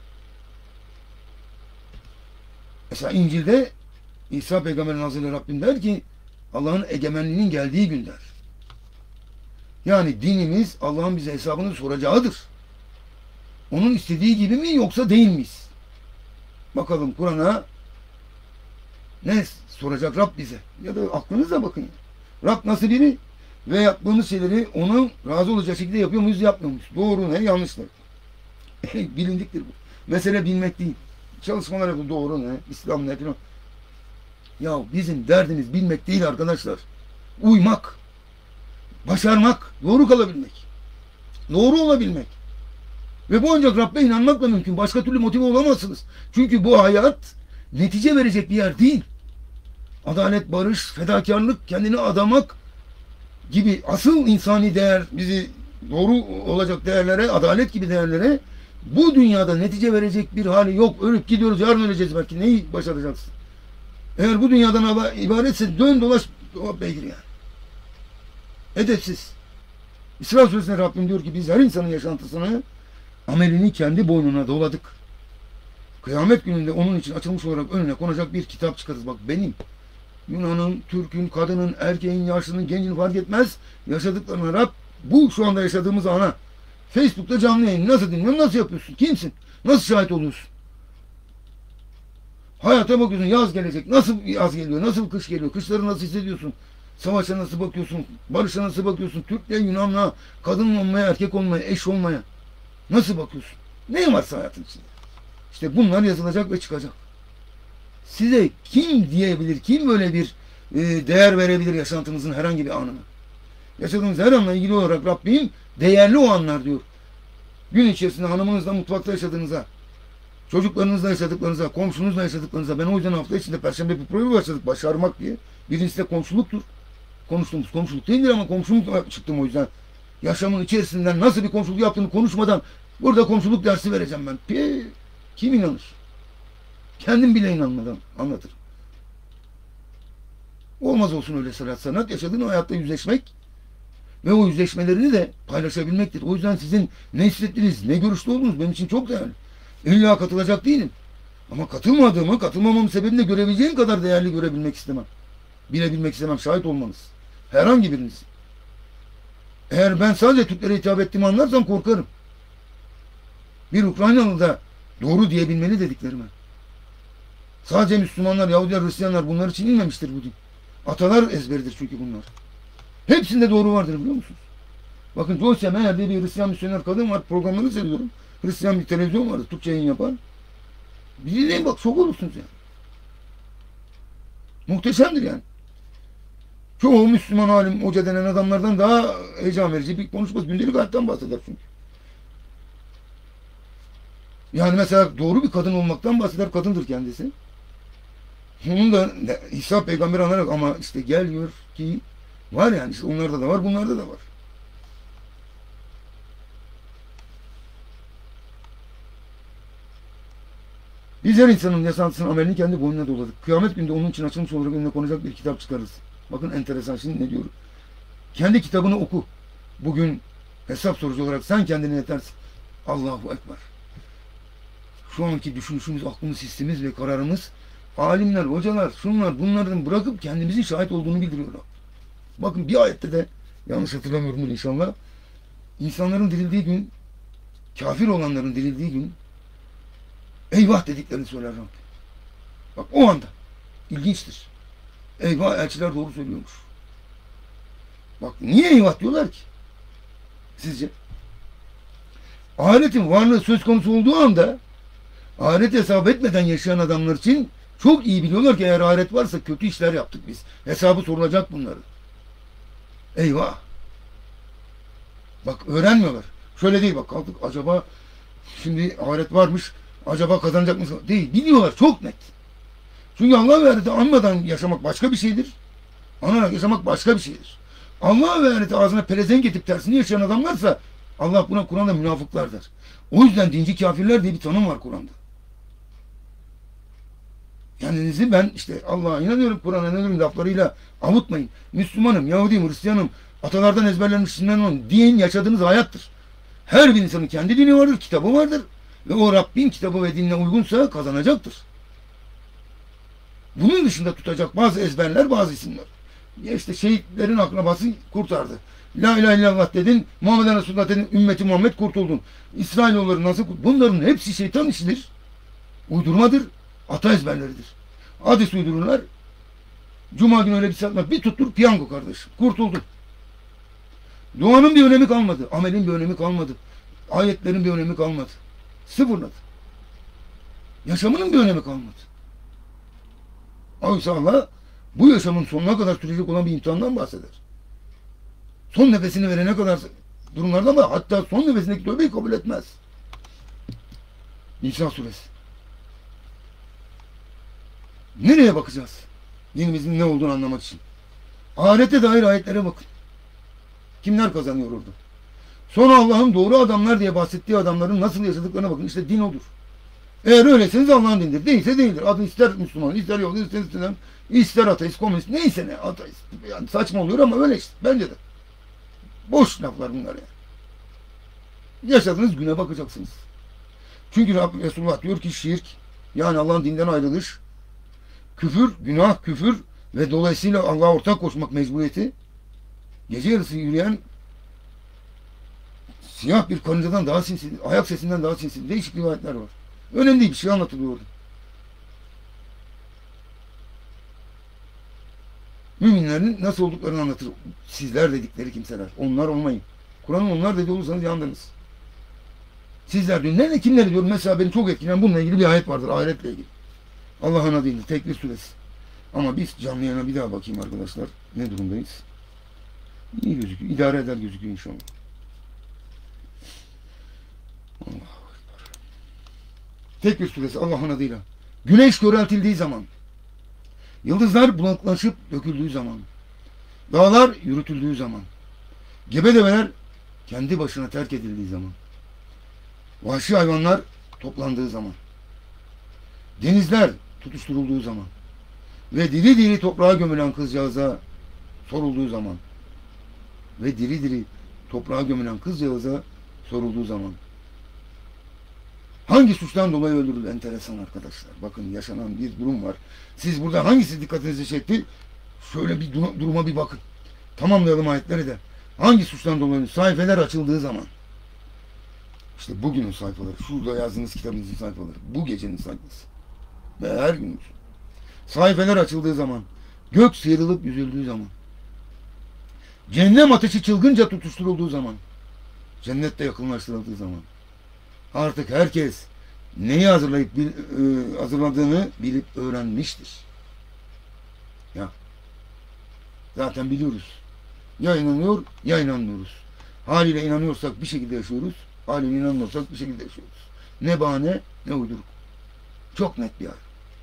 Mesela İncil'de İsa Peygamber'in ağzıyla Rabbim der ki Allah'ın egemenliğinin geldiği gün der. Yani dinimiz Allah'ın bize hesabını soracağıdır. Onun istediği gibi mi yoksa değil miyiz? Bakalım Kur'an'a ne soracak Rab bize? Ya da aklınıza bakın. Rab nasıl biri? Ve yaptığımız şeyleri onun razı olacağı şekilde yapıyor muyuz, yapmıyor muyuz? Doğru ne, yanlış ne? Bilindiktir bu. Mesele bilmek değil. Çalışmalar yapıyor. Doğru ne? İslam ne? Ya bizim derdimiz bilmek değil arkadaşlar. Uymak. başarmak, doğru kalabilmek, doğru olabilmek. Ve bu ancak Rabbe inanmakla mümkün. Başka türlü motive olamazsınız. Çünkü bu hayat netice verecek bir yer değil. Adalet, barış, fedakarlık, kendini adamak gibi asıl insani değer, bizi doğru olacak değerlere, adalet gibi değerlere bu dünyada netice verecek bir hali yok. Ölüp gidiyoruz, yarın öleceğiz belki. Neyi başaracaksın? Eğer bu dünyadan ibaretse dön dolaş beygir yani. Edepsiz. İsra Suresi'nde Rabbim diyor ki biz her insanın yaşantısını, amelini kendi boynuna doladık. Kıyamet gününde onun için açılmış olarak önüne konacak bir kitap çıkarız. Bak benim, Yunan'ın, Türk'ün, kadının, erkeğin, yaşlının, gencin fark etmez. Yaşadıklarına Rab, bu şu anda yaşadığımız ana. Facebook'ta canlı yayın nasıl dinliyorsun, nasıl yapıyorsun, kimsin, nasıl şahit oluyorsun? Hayata bakıyorsun, yaz gelecek, nasıl yaz geliyor, nasıl kış geliyor, kışları nasıl hissediyorsun? Savaşa nasıl bakıyorsun, barışa nasıl bakıyorsun, Türk'le, Yunan'la, kadın olmaya, erkek olmaya, eş olmaya nasıl bakıyorsun? Ne varsa hayatın içinde. İşte bunlar yazılacak ve çıkacak. Size kim diyebilir, kim böyle bir değer verebilir yaşantınızın herhangi bir anına? Yaşadığınız her anla ilgili olarak Rabbim değerli o anlar diyor. Gün içerisinde hanımınızla mutfakta yaşadığınıza, çocuklarınızla yaşadıklarınıza, komşunuzla yaşadıklarınıza. Ben o yüzden hafta içinde Perşembe bir program başladık, başarmak diye. Birincisi de komşuluktur. Konuştuğumuz komşuluk değildir ama komşuluk çıktım o yüzden. Yaşamın içerisinden nasıl bir komşuluk yaptığını konuşmadan burada komşuluk dersi vereceğim ben. Kim inanır? Kendim bile inanmadan anlatırım. Olmaz olsun öyle sanat. Sanat yaşadığın hayatta yüzleşmek ve o yüzleşmelerini de paylaşabilmektir. O yüzden sizin ne hissettiniz, ne görüşte olduğunuz benim için çok değerli. İlla katılacak değilim. Ama katılmamamın sebebini de görebileceğim kadar değerli görebilmek istemem. Bilebilmek istemem, şahit olmanız. Herhangi biriniz. Eğer ben sadece Türklere hitap ettiğimi anlarsam korkarım. Bir Ukraynalı da doğru diyebilmeli dediklerime. Sadece Müslümanlar, Yahudiler, Hristiyanlar bunlar için inmemiştir bu din. Atalar ezberidir çünkü bunlar. Hepsinde doğru vardır biliyor musunuz? Bakın Joyce Meyer diye bir Hristiyan misyoner kadın var. Programlarını seviyorum. Hristiyan bir televizyon vardı. Türkçe yayın yapan. Bir dinleyin bak şok olursunuz yani. Muhteşemdir yani. Çoğu Müslüman alim, hoca denen adamlardan daha heyecan verici bir konuşması. Gündelik hayattan bahseder çünkü. Yani mesela doğru bir kadın olmaktan bahseder. Kadındır kendisi. Onun da İsa peygamber anarak ama işte geliyor ki var yani işte onlarda da var, bunlarda da var. Biz her insanın yaşantısının amelini kendi boynuna doladık. Kıyamet günde onun için açılmış olarak önüne konacak bir kitap çıkarırız. Bakın enteresan şimdi ne diyor? Kendi kitabını oku. Bugün hesap sorucu olarak sen kendine yetersin. Allahu Ekber. Şu anki düşünüşümüz, aklımız, hissimiz ve kararımız alimler, hocalar, şunlar, bunlardan bırakıp kendimizin şahit olduğunu bildiriyorlar. Bakın bir ayette de yanlış hatırlamıyorum inşallah. İnsanların dirildiği gün, kafir olanların dirildiği gün eyvah dediklerini söyler Rabbim. Bak o anda. İlginçtir. Eyvah elçiler doğru söylüyormuş. Bak niye eyvah diyorlar ki? Sizce? Ahiretin varlığı söz konusu olduğu anda ahiret hesap etmeden yaşayan adamlar için çok iyi biliyorlar ki eğer ahiret varsa kötü işler yaptık biz. Hesabı sorulacak bunların. Eyvah. Bak öğrenmiyorlar. Şöyle değil bak kaldık acaba şimdi ahiret varmış acaba kazanacak mısın? Değil. Biliyorlar çok net. Çünkü Allah ve ahireti anmadan yaşamak başka bir şeydir. Anarak yaşamak başka bir şeydir. Allah ve ahireti ağzına pelezenk edip tersini yaşayan adamlarsa Allah buna Kur'an'da münafıklar der. O yüzden dinci kafirler diye bir tanım var Kur'an'da. Kendinizi ben işte Allah'a inanıyorum, Kur'an'a inanıyorum laflarıyla avutmayın. Müslümanım, Yahudiyim, Hristiyanım, atalardan ezberlenmiş isimden olan din yaşadığınız hayattır. Her bir insanın kendi dini vardır, kitabı vardır. Ve o Rabbin kitabı ve dinine uygunsa kazanacaktır. Bunun dışında tutacak bazı ezberler, bazı isimler. Ya işte şehitlerin akrabası kurtardı. La ilahe illallah dedin, Muhammeden Resulullah dedin, ümmeti Muhammed kurtuldun. İsrailoğulları nasıl kurtuldun? Bunların hepsi şeytan işidir. Uydurmadır, ata ezberleridir. Hadis uydururlar. Cuma günü öyle bir saat bir tuttur, piyango kardeşim. Kurtuldun. Duanın bir önemi kalmadı. Amelin bir önemi kalmadı. Ayetlerin bir önemi kalmadı. Sıfırladı. Yaşamının bir önemi kalmadı. Oysa Allah bu yaşamın sonuna kadar sürecek olan bir imtihandan bahseder. son nefesini verene kadar durumlarda var. Hatta son nefesindeki tövbeyi kabul etmez. İsa suresi. Nereye bakacağız? Dinimizin ne olduğunu anlamak için. Ahirete dair ayetlere bakın. Kimler kazanıyor orada? Sonra Allah'ın doğru adamlar diye bahsettiği adamların nasıl yaşadıklarına bakın. İşte din odur. Eğer öyleseniz Allah'ın dindir. Değilse değildir. Adı ister Müslüman, ister Yahudi, ister Hristiyan, ister ateist, komünist, neyse ne ateist. Yani saçma oluyor ama öyle işte. Bence de. Boş laflar bunlar yani. Yaşadığınız güne bakacaksınız. Çünkü Resulullah diyor ki şirk, yani Allah'ın dinden ayrılış, küfür, günah, küfür ve dolayısıyla Allah'a ortak koşmak mecburiyeti, gece yarısı yürüyen siyah bir karıncadan daha sinsi, ayak sesinden daha sinsi, değişik rivayetler var. Önemli değil, bir şey anlatılıyor orada. Müminlerin nasıl olduklarını anlatır. Sizler dedikleri kimseler. Onlar olmayın. Kur'an'ın onlar dedi olursanız yandınız. Sizler diyor. Nerede kimleri diyor. Mesela beni çok etkileyen bununla ilgili bir ayet vardır. Ahiretle ilgili. Allah'ın adıyla. Tekbir suresi. Ama biz canlı yayına bir daha bakayım arkadaşlar. Ne durumdayız? İyi gözüküyor. İdare eder gözüküyor inşallah. Allahu Ekber. Tekbir suresi Allah'ın adıyla. Güneş köreltildiği zaman, yıldızlar bulanıklaşıp döküldüğü zaman, dağlar yürütüldüğü zaman, gebe develer kendi başına terk edildiği zaman, vahşi hayvanlar toplandığı zaman, denizler tutuşturulduğu zaman ve diri diri toprağa gömülen kızcağıza sorulduğu zaman ve diri diri toprağa gömülen kızcağıza sorulduğu zaman hangi suçtan dolayı öldürüldü? Enteresan arkadaşlar. Bakın yaşanan bir durum var. Siz burada hangisi dikkatinizi çekti? Şöyle bir duruma bir bakın. Tamamlayalım ayetleri de. Hangi suçtan dolayı? Sayfeler açıldığı zaman. İşte bugünün sayfaları. Şurada yazdığınız kitabınızın sayfaları. Bu gecenin sayfası. Ve her gün. Sayfeler açıldığı zaman. Gök sıyrılıp yüzüldüğü zaman. Cehennem ateşi çılgınca tutuşturulduğu zaman. Cennette yakınlaştırıldığı zaman. Artık herkes neyi hazırladığını bilip öğrenmiştir. Ya. Zaten biliyoruz. Ya inanıyor ya inanmıyoruz. Haliyle inanıyorsak bir şekilde yaşıyoruz. Haliyle inanmıyorsak bir şekilde yaşıyoruz. Ne bahane ne uyduruk. Çok net bir ayet.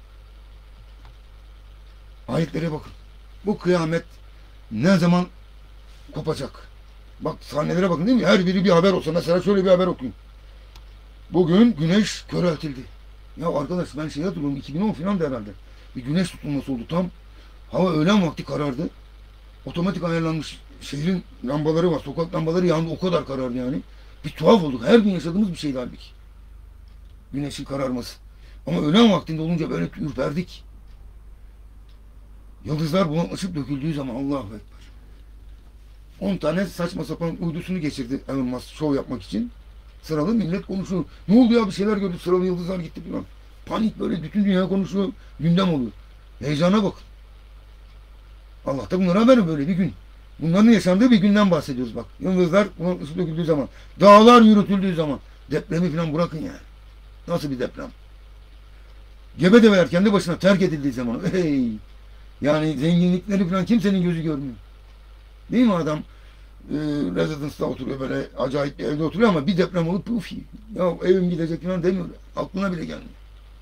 Ayetlere bakın. Bu kıyamet ne zaman kopacak? Bak sahnelere bakın değil mi? Her biri bir haber olsa. Mesela şöyle bir haber okuyun. Bugün güneş köreltildi. Ya arkadaş ben şey hatırlıyorum 2010 falan da herhalde. Bir güneş tutulması oldu tam. Hava öğlen vakti karardı. Otomatik ayarlanmış şehrin lambaları var. Sokak lambaları yandı. O kadar karardı yani. Bir tuhaf olduk. Her gün yaşadığımız bir şeydi halbuki. Güneşin kararması. Ama öğlen vaktinde olunca böyle ürperdik. Yıldızlar bulanıklaşıp döküldüğü zaman Allahu Ekber. 10 tane saçma sapan uydusunu geçirdi Elon Musk şov yapmak için. Sıralı millet konuşuyor. Ne oldu ya bir şeyler gördük sıralı yıldızlar gitti falan. Panik böyle bütün dünya konuşuyor. Gündem oluyor. Heyecana bakın. Allah da bunlara haber böyle bir gün. Bunların yaşandığı bir günden bahsediyoruz bak. Yıldızlar ısı döküldüğü zaman. Dağlar yürütüldüğü zaman. Depremi falan bırakın yani. Nasıl bir deprem? Gebe develer kendi başına terk edildiği zaman. Hey! Yani zenginlikleri falan kimsenin gözü görmüyor. Değil mi adam? Residence'da oturuyor böyle acayip bir evde oturuyor ama bir deprem olup puf ya evim gidecek falan demiyor. Aklına bile gelmiyor.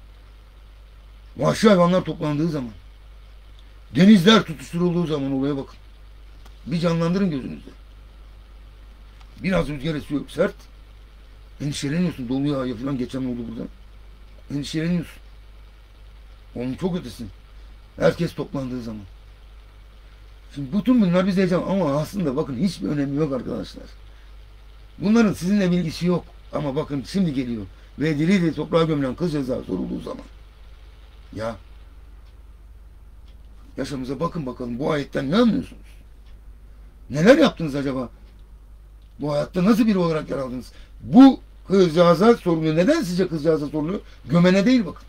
Vahşi hayvanlar toplandığı zaman, denizler tutuşturulduğu zaman olaya bakın. Bir canlandırın gözünüzde. Biraz rüzgar esiyor sert. Endişeleniyorsun. Dolu yağıyor falan geçen oldu burada. Endişeleniyorsun. Onun çok ötesi. Herkes toplandığı zaman. Şimdi bütün bunlar bize heyecan ama aslında bakın hiçbir önemi yok arkadaşlar. Bunların sizinle bilgisi yok. Ama bakın şimdi geliyor. Ve diri diri toprağa gömülen kızcağızlar sorulduğu zaman. Ya yaşamıza bakın bakalım bu ayetten ne anlıyorsunuz? Neler yaptınız acaba? Bu hayatta nasıl biri olarak yer aldınız? Bu kızcağıza soruluyor. Neden sizce kızcağıza soruluyor? Gömene değil bakın.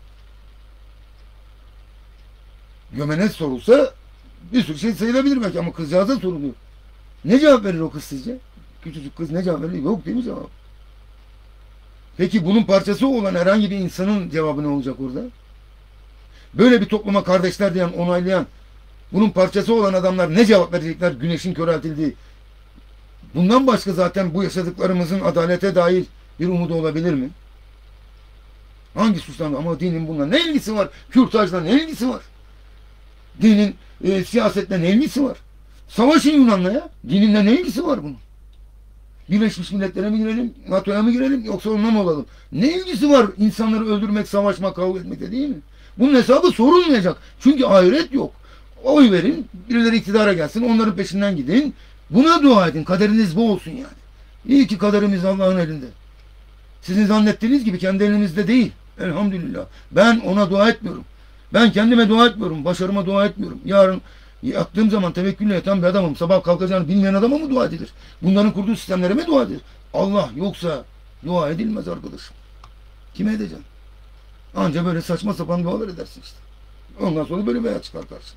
Gömene sorulsa bir sürü şey sayılabilir belki ama kızcağıza soruluyor. Ne cevap verir o kız sizce? Küçücük kız ne cevap verir? Yok değil mi cevap? Peki bunun parçası olan herhangi bir insanın cevabı ne olacak orada? Böyle bir topluma kardeşler diyen, onaylayan, bunun parçası olan adamlar ne cevap verecekler? Güneşin köreltildiği, Bundan başka zaten bu yaşadıklarımızın adalete dair bir umudu olabilir mi? Hangi suçtan? Ama dinin bununla ne ilgisi var? Kürtajla ne ilgisi var? Dinin siyasetle ne ilgisi var? Savaşın Yunan'la ya. Dininle ne ilgisi var bunun? Birleşmiş Milletler'e mi girelim? NATO'ya mı girelim? Yoksa onunla mı olalım? Ne ilgisi var insanları öldürmek, savaşmak, kavga etmekle, değil mi? Bunun hesabı sorulmayacak. Çünkü ahiret yok. Oy verin, birileri iktidara gelsin, onların peşinden gidin. Buna dua edin. Kaderiniz bu olsun yani. İyi ki kaderimiz Allah'ın elinde. Sizin zannettiğiniz gibi kendi elimizde değil. Elhamdülillah. Ben ona dua etmiyorum. Ben kendime dua etmiyorum. Başarıma dua etmiyorum. Yarın yattığım zaman tevekkülle yatan bir adamım. Sabah kalkacağını bilmeyen adama mı dua edilir? Bunların kurduğu sistemlere mi dua edilir? Allah yoksa dua edilmez arkadaşım. Kime edeceksin? Anca böyle saçma sapan dualar edersin işte. Ondan sonra böyle bir hayat çıkar karşına.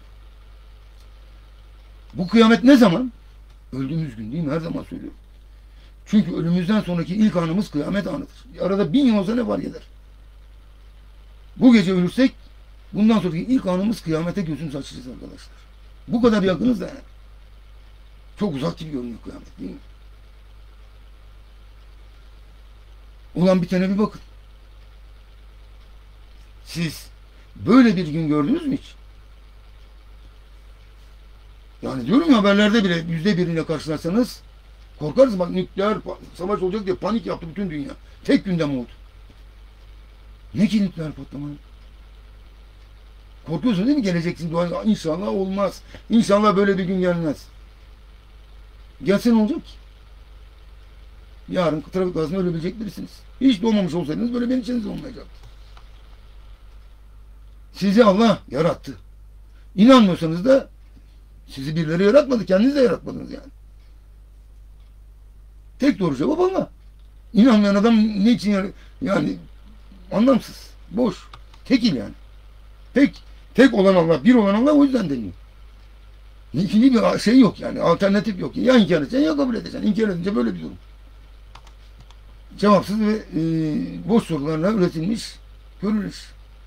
Bu kıyamet ne zaman? Öldüğümüz gün değil mi? Her zaman söylüyorum. Çünkü ölümümüzden sonraki ilk anımız kıyamet anıdır. Arada 1000 yıl olsa ne fark eder? Bu gece ölürsek bundan sonraki ilk anımız kıyamete gözümüzü açacağız arkadaşlar. Bu kadar yakınız da yani. Çok uzak gibi görünüyor kıyamet değil mi? Ulan bitene bir bakın. Siz böyle bir gün gördünüz mü hiç? Yani diyorum ya, haberlerde bile %1'ile karşılarsanız korkarız. Bak, nükleer savaş olacak diye panik yaptı bütün dünya. Tek gündem oldu. Ne ki nükleer patlama? Korkuyorsun değil mi? Geleceksin dua. İnşallah olmaz. İnşallah böyle bir gün gelmez. Gelse ne olacak ki? Yarın trafik kazasında ölebilecek birisiniz. Hiç doğmamış olsaydınız böyle benim içinizde olmayacaktı. Sizi Allah yarattı. İnanmıyorsanız da sizi birileri yaratmadı. Kendiniz de yaratmadınız yani. Tek doğru cevap Allah. İnanmayan adam ne için yani anlamsız. Boş. Tekil yani. Tek olan Allah, bir olan Allah, o yüzden deniyor. İkinci bir şey yok yani. Alternatif yok. Ya inkar edeceksin ya kabul edeceksin. İnkar edince böyle bir durum. Cevapsız ve boş sorularla üretilmiş görülür.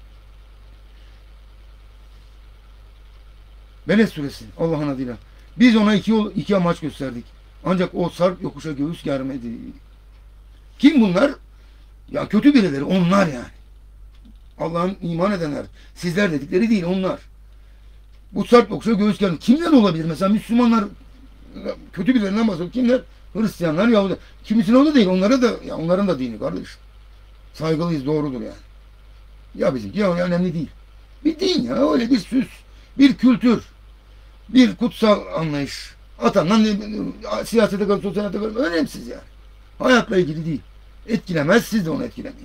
Beled suresi Allah'ın adıyla. Biz ona iki amaç gösterdik. Ancak o sarp yokuşa göğüs germedi. Kim bunlar? Ya kötü birileri. Onlar yani. Allah'ın iman edenler. Sizler dedikleri değil, onlar. Bu sarp yokuşa göğüs germedi. Kimler olabilir? Mesela Müslümanlar, kötü birilerinden bahsediyor. Kimler? Hristiyanlar, Yahudi. Kimisine o da değil. Onlara da, ya onların da dini kardeşim. Saygılıyız, doğrudur yani. Ya bizimki ya önemli değil. Bir din ya, öyle bir süs, bir kültür, bir kutsal anlayış. Atandan siyasete kadar, sosyalete kadar önemsiz yani. Hayatla ilgili değil. Etkilemez, siz de onu etkilemeyin.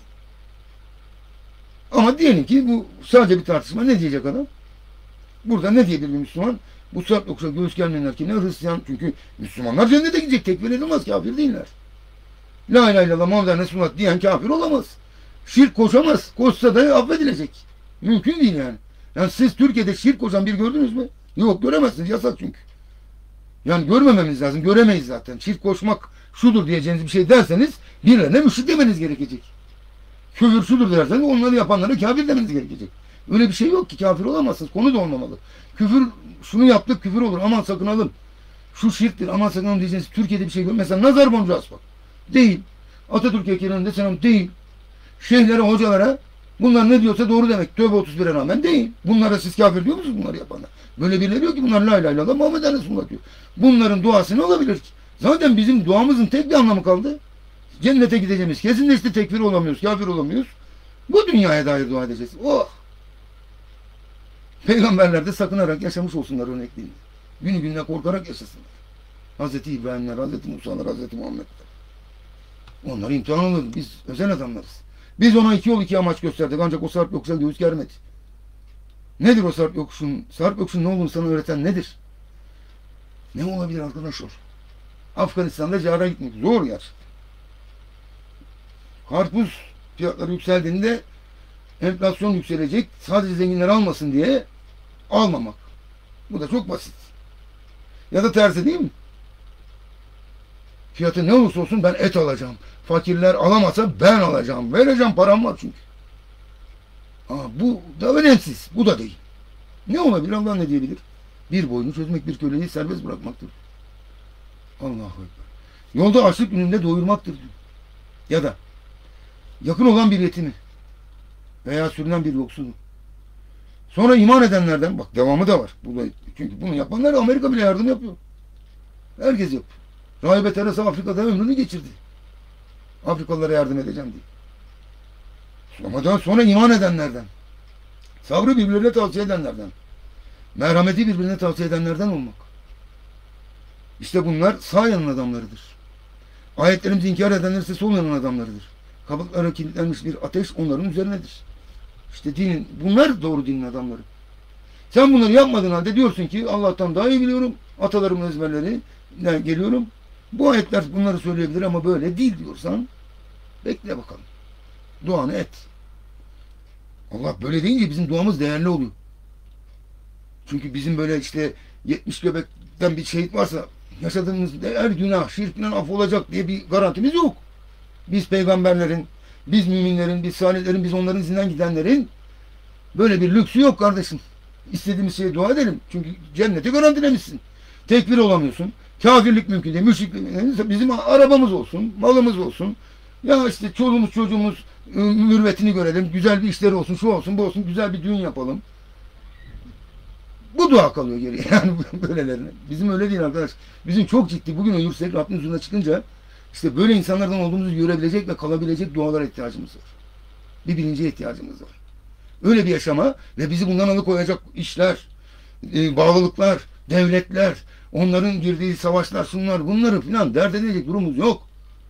Ama diyelim ki bu sadece bir tartışma. Ne diyecek adam? Burada ne diyebilir bir Müslüman? Bu sarp yokuşa göğüs gelmeyenler ki ne? Hristiyan. Çünkü Müslümanlar cennete gidecek. Tekfir edilmez. Kafir değiller. La ilahe illallah Muhammed Resulullah diyen kafir olamaz. Şirk koşamaz. Koşsa da affedilecek. Mümkün değil yani. Yani siz Türkiye'de şirk koşan bir gördünüz mü? Yok, göremezsiniz. Yasak çünkü. Yani görmememiz lazım. Göremeyiz zaten. Şirk koşmak şudur diyeceğiniz bir şey derseniz birilerine müşrik demeniz gerekecek. Küfür şudur derseniz onları yapanlara kafir demeniz gerekecek. Öyle bir şey yok ki, kafir olamazsınız. Konu da olmamalı. Küfür, şunu yaptık küfür olur. Aman sakınalım. Şu şirktir. Aman sakınalım diyeceğiniz Türkiye'de bir şey yok. Mesela nazar boncuğu asmak. Değil. Atatürk heykeline selam değil. Şeyhlere, hocalara bunlar ne diyorsa doğru demek. Tövbe 31'e rağmen değil. Bunlara siz kafir diyor musunuz bunları yapanlar? Böyle birileri diyor ki bunlar la ilahe illallah Muhammed Resulullah diyor. Bunların duası ne olabilir ki? Zaten bizim duamızın tek bir anlamı kaldı. Cennete gideceğimiz. Kesinleşti, tekfir olamıyoruz, kafir olamıyoruz. Bu dünyaya dair dua edeceğiz. Oh! Peygamberler de sakınarak yaşamış olsunlar örnekliğini. Günü gününe korkarak yaşasınlar. Hazreti İbrahimler, Hazreti Musa'lar, Hazreti Muhammed'ler. Onlar imtihan alır. Biz özel adamlarız. Biz ona iki yol iki amaç gösterdik. Ancak o sarp yokuşa göğüs germedi. Nedir o sarp yokuşun? Sarp yokuşun ne olduğunu sana öğreten nedir? Ne olabilir arkadaşlar? Afganistan'da cihara gitmek zor yer. Karpuz fiyatları yükseldiğinde enflasyon yükselecek. Sadece zenginler almasın diye almamak. Bu da çok basit. Ya da tersi değil mi? Fiyatı ne olursa olsun ben et alacağım. Fakirler alamasa ben alacağım. Vereceğim, param var çünkü. Bu da önemsiz. Bu da değil. Ne olabilir? Allah ne diyebilir? Bir boyunu çözmek, bir köleyi serbest bırakmaktır. Allahu Ekber. Yolda açlık gününde doyurmaktır diyor. Ya da yakın olan bir yetimi veya sürünen bir yoksulu. Sonra iman edenlerden, bak devamı da var. Çünkü bunu yapanlar Amerika bile yardım yapıyor. Herkes yapıyor. Rahibe Teresa Afrika'da ömrünü geçirdi. Afrikalılara yardım edeceğim diye. Ama daha sonra iman edenlerden, sabrı birbirine tavsiye edenlerden, merhameti birbirine tavsiye edenlerden olmak. İşte bunlar sağ yanın adamlarıdır. Ayetlerimizi inkar edenler ise sol yanın adamlarıdır. Kabuklara kilitlenmiş bir ateş onların üzerinedir. İşte dinin, bunlar doğru dinin adamları. Sen bunları yapmadığın halde diyorsun ki Allah'tan daha iyi biliyorum. Atalarımın ezberlerinden geliyorum. Bu ayetler bunları söyleyebilir ama böyle değil diyorsan bekle bakalım. Duanı et. Allah böyle deyince bizim duamız değerli oluyor. Çünkü bizim böyle işte 70 göbekten bir şehit varsa yaşadığımız her günah, şirk falan affolacak diye bir garantimiz yok. Biz peygamberlerin, biz müminlerin, biz salihlerin, biz onların izinden gidenlerin böyle bir lüksü yok kardeşim. İstediğimiz şeye dua edelim. Çünkü cenneti garantilemişsin. Tekfir olamıyorsun. Kafirlik mümkün değil. Müşriklik. Bizim arabamız olsun, malımız olsun. Ya işte çoluğumuz çocuğumuz mürvetini görelim. Güzel bir işleri olsun, şu olsun, bu olsun. Güzel bir düğün yapalım. Bu dua kalıyor geriye. Yani böylelerine. Bizim öyle değil arkadaş. Bizim çok ciddi. Bugün ölürsek Rabbin huzuruna çıkınca işte böyle insanlardan olduğumuzu görebilecek ve kalabilecek dualara ihtiyacımız var. Bir bilince ihtiyacımız var. Öyle bir yaşama ve bizi bundan alıkoyacak işler, bağlılıklar, devletler, onların girdiği savaşlar, şunlar, bunları filan dert edecek durumumuz yok.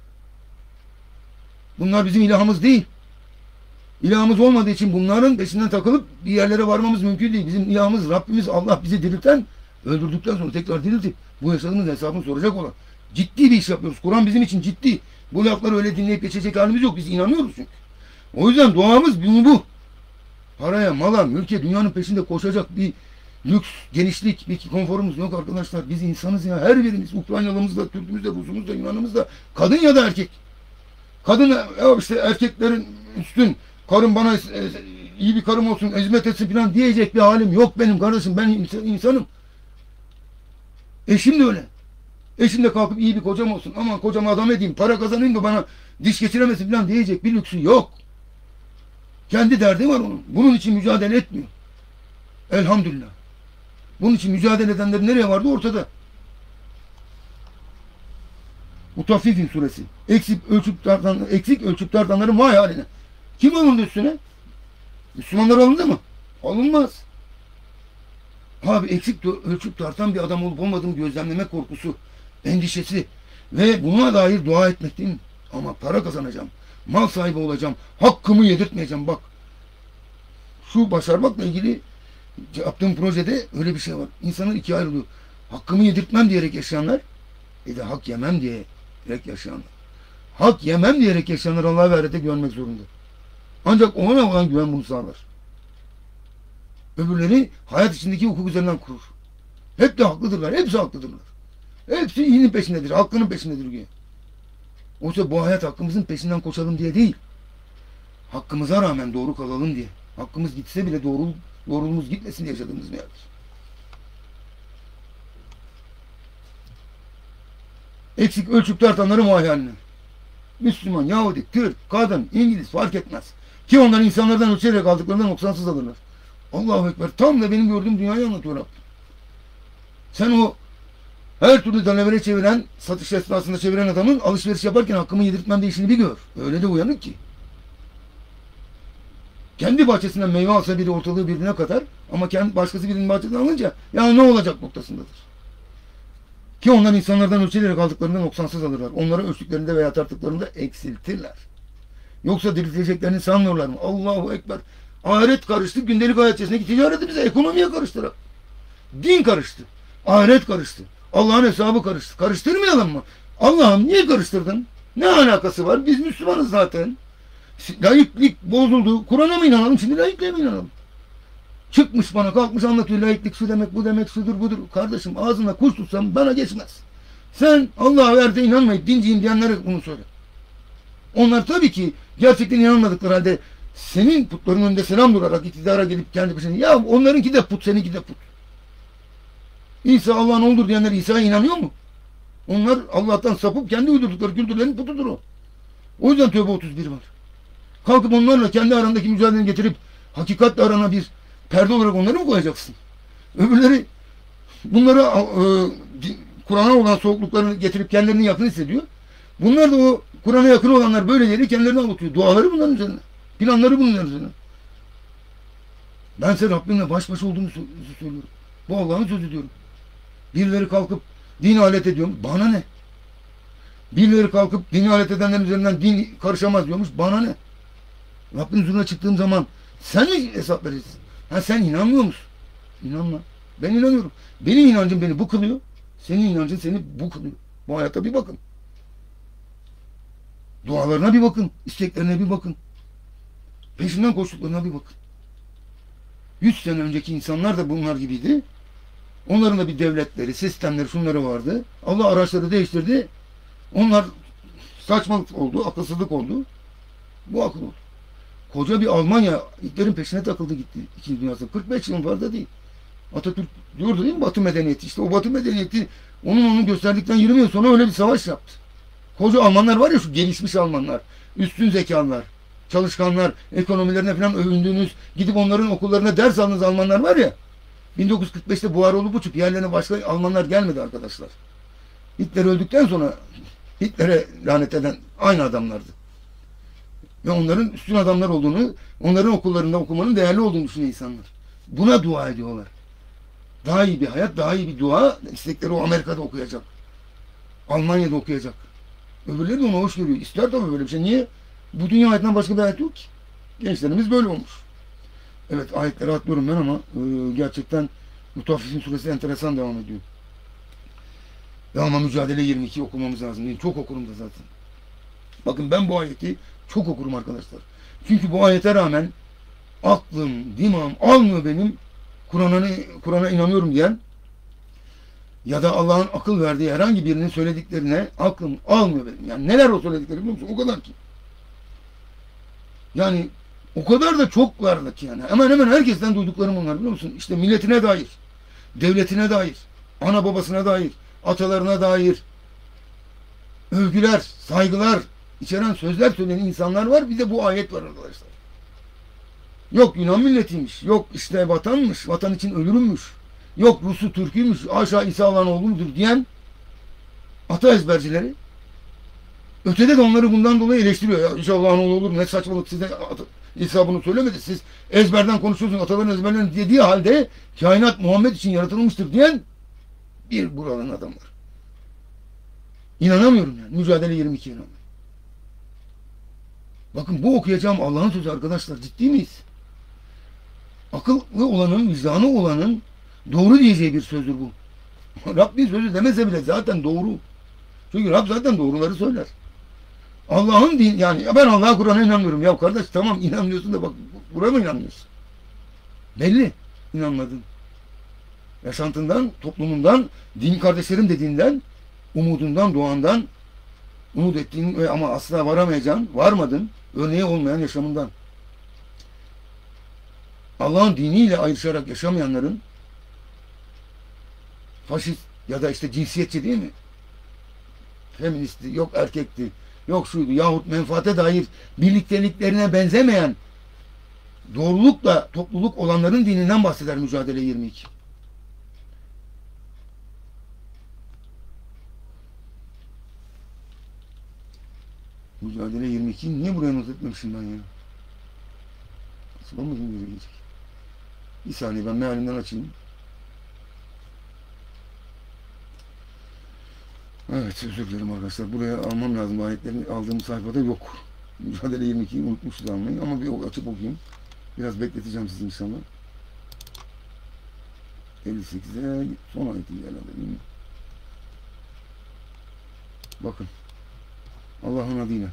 Bunlar bizim ilahımız değil. İlahımız olmadığı için bunların peşinden takılıp bir yerlere varmamız mümkün değil. Bizim ilahımız, Rabbimiz, Allah bizi dirilten, öldürdükten sonra tekrar diriltip bu yaşadığımız hesabını soracak olan. Ciddi bir iş yapıyoruz. Kur'an bizim için ciddi. Bu lafları öyle dinleyip geçecek halimiz yok. Biz inanıyoruz çünkü. O yüzden duamız bu. Paraya, mala, mülke, dünyanın peşinde koşacak bir lüks, genişlik, bir konforumuz yok arkadaşlar. Biz insanız ya. Her birimiz. Ukraynalımız da, Türk'ümüz de, Rus'umuz da, Yunan'ımız da. Kadın ya da erkek. Kadın ya işte erkeklerin üstün. Karım bana iyi bir karım olsun, hizmet etsin falan diyecek bir halim yok benim kardeşim. Ben insanım. Eşim de öyle. Eşim de kalkıp iyi bir kocam olsun. Aman kocama adam edeyim, para kazanayım da bana diş geçiremesin falan diyecek bir lüksü yok. Kendi derdi var onun. Bunun için mücadele etmiyor. Elhamdülillah. Bunun için mücadele edenler nereye vardı? Ortada. Mutaffifin suresi. Eksik ölçüp tartanların vay haline. Kim alındı üstüne? Müslümanlar alındı mı? Alınmaz. Abi eksik ölçüp tartan bir adam olup olmadığını gözlemleme korkusu, endişesi ve buna dair dua etmek değil mi? Ama para kazanacağım, mal sahibi olacağım, hakkımı yedirtmeyeceğim bak. Şu başarmakla ilgili yaptığım projede öyle bir şey var. İnsanlar ikiye ayrılıyor. Hakkımı yedirtmem diyerek yaşayanlar, bir de hak yemem diyerek yaşayanlar. Hak yemem diyerek yaşayanlar Allah'a ve ahirete güvenmek zorunda. Ancak ona olan güven bunu sağlar. Öbürleri hayat içindeki hukuk üzerinden kurur. Hep de haklıdırlar. Hepsi haklıdırlar. Hepsi iyinin peşindedir. Hakkının peşindedir diye. Oysa bu hayat hakkımızın peşinden koşalım diye değil. Hakkımıza rağmen doğru kalalım diye. Hakkımız gitse bile doğruluğumuz gitmesin diye yaşadığımız bir yerdir. Eksik ölçüp tartanların vay haline. Müslüman, Yahudi, Türk, kadın, İngiliz fark etmez. Ki onlar insanlardan ölçerek aldıklarından noksansız alırlar. Allahu Ekber. Tam da benim gördüğüm dünyayı anlatıyor Rabbim. Sen o her türlü dalavere çeviren, satış esnasında çeviren adamın alışveriş yaparken hakkımı yedirtmem diye işini bir gör. Öyle de uyanık ki. Kendi bahçesinden meyve alsa biri ortalığı birbirine kadar ama kendi başkası birinin bahçesinden alınca ya ne olacak noktasındadır. Ki onlar insanlardan ölçülerek aldıklarında noksansız alırlar. Onları ölçtüklerinde veya tarttıklarında eksiltirler. Yoksa diriltileceklerini sanmıyorlar mı? Allahu Ekber. Ahiret karıştı. Gündelik hayat içerisindeki ticareti bize ekonomiye karıştı. Din karıştı. Ahiret karıştı. Allah'ın hesabı karıştı. Karıştırmayalım mı? Allah'ım niye karıştırdın? Ne alakası var? Biz Müslümanız zaten. Laiklik bozuldu. Kur'an'a mı inanalım? Şimdi laikliğe mi inanalım? Çıkmış bana kalkmış anlatıyor. Laiklik şu demek, bu demek, şudur budur. Kardeşim ağzına kuş tutsam bana geçmez. Sen Allah'a verde inanmayıp dinciyim diyenlere bunu söyle. Onlar tabii ki gerçekten inanmadıkları halde senin putların önünde selam durarak iktidara gelip kendi peşine ya onlarınki de put, seninki de put. İsa Allah'ın olur diyenler İsa'ya inanıyor mu? Onlar Allah'tan sapıp kendi uydurdukları kültürlerin putudur o. O yüzden Tövbe 31 var. Kalkıp onlarla kendi arandaki mücadeleni getirip hakikatle arana bir perde olarak onları mı koyacaksın? Öbürleri bunları Kur'an'a olan soğukluklarını getirip kendilerini yakın hissediyor. Bunlar da o Kur'an'a yakın olanlar böyle yeri kendilerini avutuyor. Duaları bunların üzerine. Planları bunların üzerine. Ben size Rabbimle baş başa olduğumu söylüyorum. Bu Allah'ın sözü diyorum. Birileri kalkıp dini alet ediyorum. Bana ne? Birileri kalkıp dini alet edenlerin üzerinden din karışamaz diyormuş. Bana ne? Rabbin huzuruna çıktığım zaman sen mi hesap verirsin? Ha sen inanmıyor musun? İnanma. Ben inanıyorum. Benim inancım beni bu kılıyor. Senin inancın seni bu kılıyor. Bu hayata bir bakın. Dualarına bir bakın. İsteklerine bir bakın. Peşinden koştuklarına bir bakın. 100 sene önceki insanlar da bunlar gibiydi. Onların da bir devletleri, sistemleri, şunları vardı. Allah araçları değiştirdi. Onlar saçmalık oldu, akılsızlık oldu. Bu akıl oldu. Koca bir Almanya Hitler'in peşine takıldı gitti. İkinci Dünya Savaşı. 45 yılın fazla değil. Atatürk diyordu değil mi? Batı medeniyeti. İşte o Batı medeniyeti onu gösterdikten 20 yıl sonra öyle bir savaş yaptı. Koca Almanlar var ya, şu gelişmiş Almanlar. Üstün zekalılar. Çalışkanlar. Ekonomilerine falan övündüğünüz, gidip onların okullarına ders aldığınız Almanlar var ya. 1945'te buhar olup uçup yerlerine başka Almanlar gelmedi arkadaşlar. Hitler öldükten sonra Hitler'e lanet eden aynı adamlardı. Ve onların üstün adamlar olduğunu, onların okullarında okumanın değerli olduğunu düşünüyor insanlar. Buna dua ediyorlar. Daha iyi bir hayat, daha iyi bir dua istekleri o Amerika'da okuyacak. Almanya'da okuyacak. Öbürleri de ona hoş görüyor. İster tabii böyle bir şey. Niye? Bu dünya hayatından başka bir hayat yok ki. Gençlerimiz böyle olmuş. Evet, ayetleri atlıyorum ben ama gerçekten Mutaffifin suresi enteresan devam ediyor. Ve ama Mücadele 22 okumamız lazım değil. Çok okurum da zaten. Bakın ben bu ayeti çok okurum arkadaşlar. Çünkü bu ayete rağmen aklım, dimağım almıyor benim Kur'an'a inanıyorum diyen ya da Allah'ın akıl verdiği herhangi birinin söylediklerine aklım almıyor benim. Yani neler o söyledikleri biliyor musun? O kadar ki. Yani o kadar da çok vardı ki yani. Hemen hemen herkesten duyduklarım bunlar biliyor musun? İşte milletine dair, devletine dair, ana babasına dair, atalarına dair övgüler, saygılar içeren sözler söyleyen insanlar var. Bir de bu ayet var arkadaşlar. Yok Yunan milletiymiş, yok işte vatanmış, vatan için ölürümmüş, yok Rus'u Türk'üymüş, aşağı İsa Allah'ın oğludur diyen ata ezbercileri. Ötede de onları bundan dolayı eleştiriyor. Ya İsa Allah'ın oğlu olur, ne saçmalık, size İsa bunu söylemedi. Siz ezberden konuşuyorsunuz, ataların ezberlerini dediği halde kainat Muhammed için yaratılmıştır diyen bir buranın adamlar. İnanamıyorum yani. Mücadele 22 inanamıyorum. Bakın bu okuyacağım Allah'ın sözü arkadaşlar. Ciddi miyiz? Akıllı olanın, vicdanı olanın doğru diyeceği bir sözdür bu. Rabbin sözü demese bile zaten doğru. Çünkü Rab zaten doğruları söyler. Allah'ın din, yani ben Allah'a Kur'an'a inanmıyorum. Ya kardeş tamam inanmıyorsun da bak buna mı inanmıyorsun? Belli inanmadın. Yaşantından, toplumundan, din kardeşlerim dediğinden, umudundan, doğandan, umut ettiğin ama asla varamayacağın, varmadın, örneği olmayan yaşamından. Allah'ın diniyle ayrışarak yaşamayanların faşist ya da işte cinsiyetçi değil mi? Feministi, yok erkekti, yok şuydu yahut menfaate dair birlikteliklerine benzemeyen doğrulukla topluluk olanların dininden bahseder Mücadele 22. Mücadele 22 niye buraya not etmemişim ben ya? Sıra mı gelecek? Bir saniye ben mealinden açayım. Evet özür dilerim arkadaşlar. Buraya almam lazım. Ayetlerini aldığım sayfada yok. Mücadele 22'yi unutmuşuz almayı ama bir açıp okuyayım. Biraz bekleteceğim sizi inşallah. 58'e son ayeti herhalde değil mi? Bakın. Allah'ın adıyla.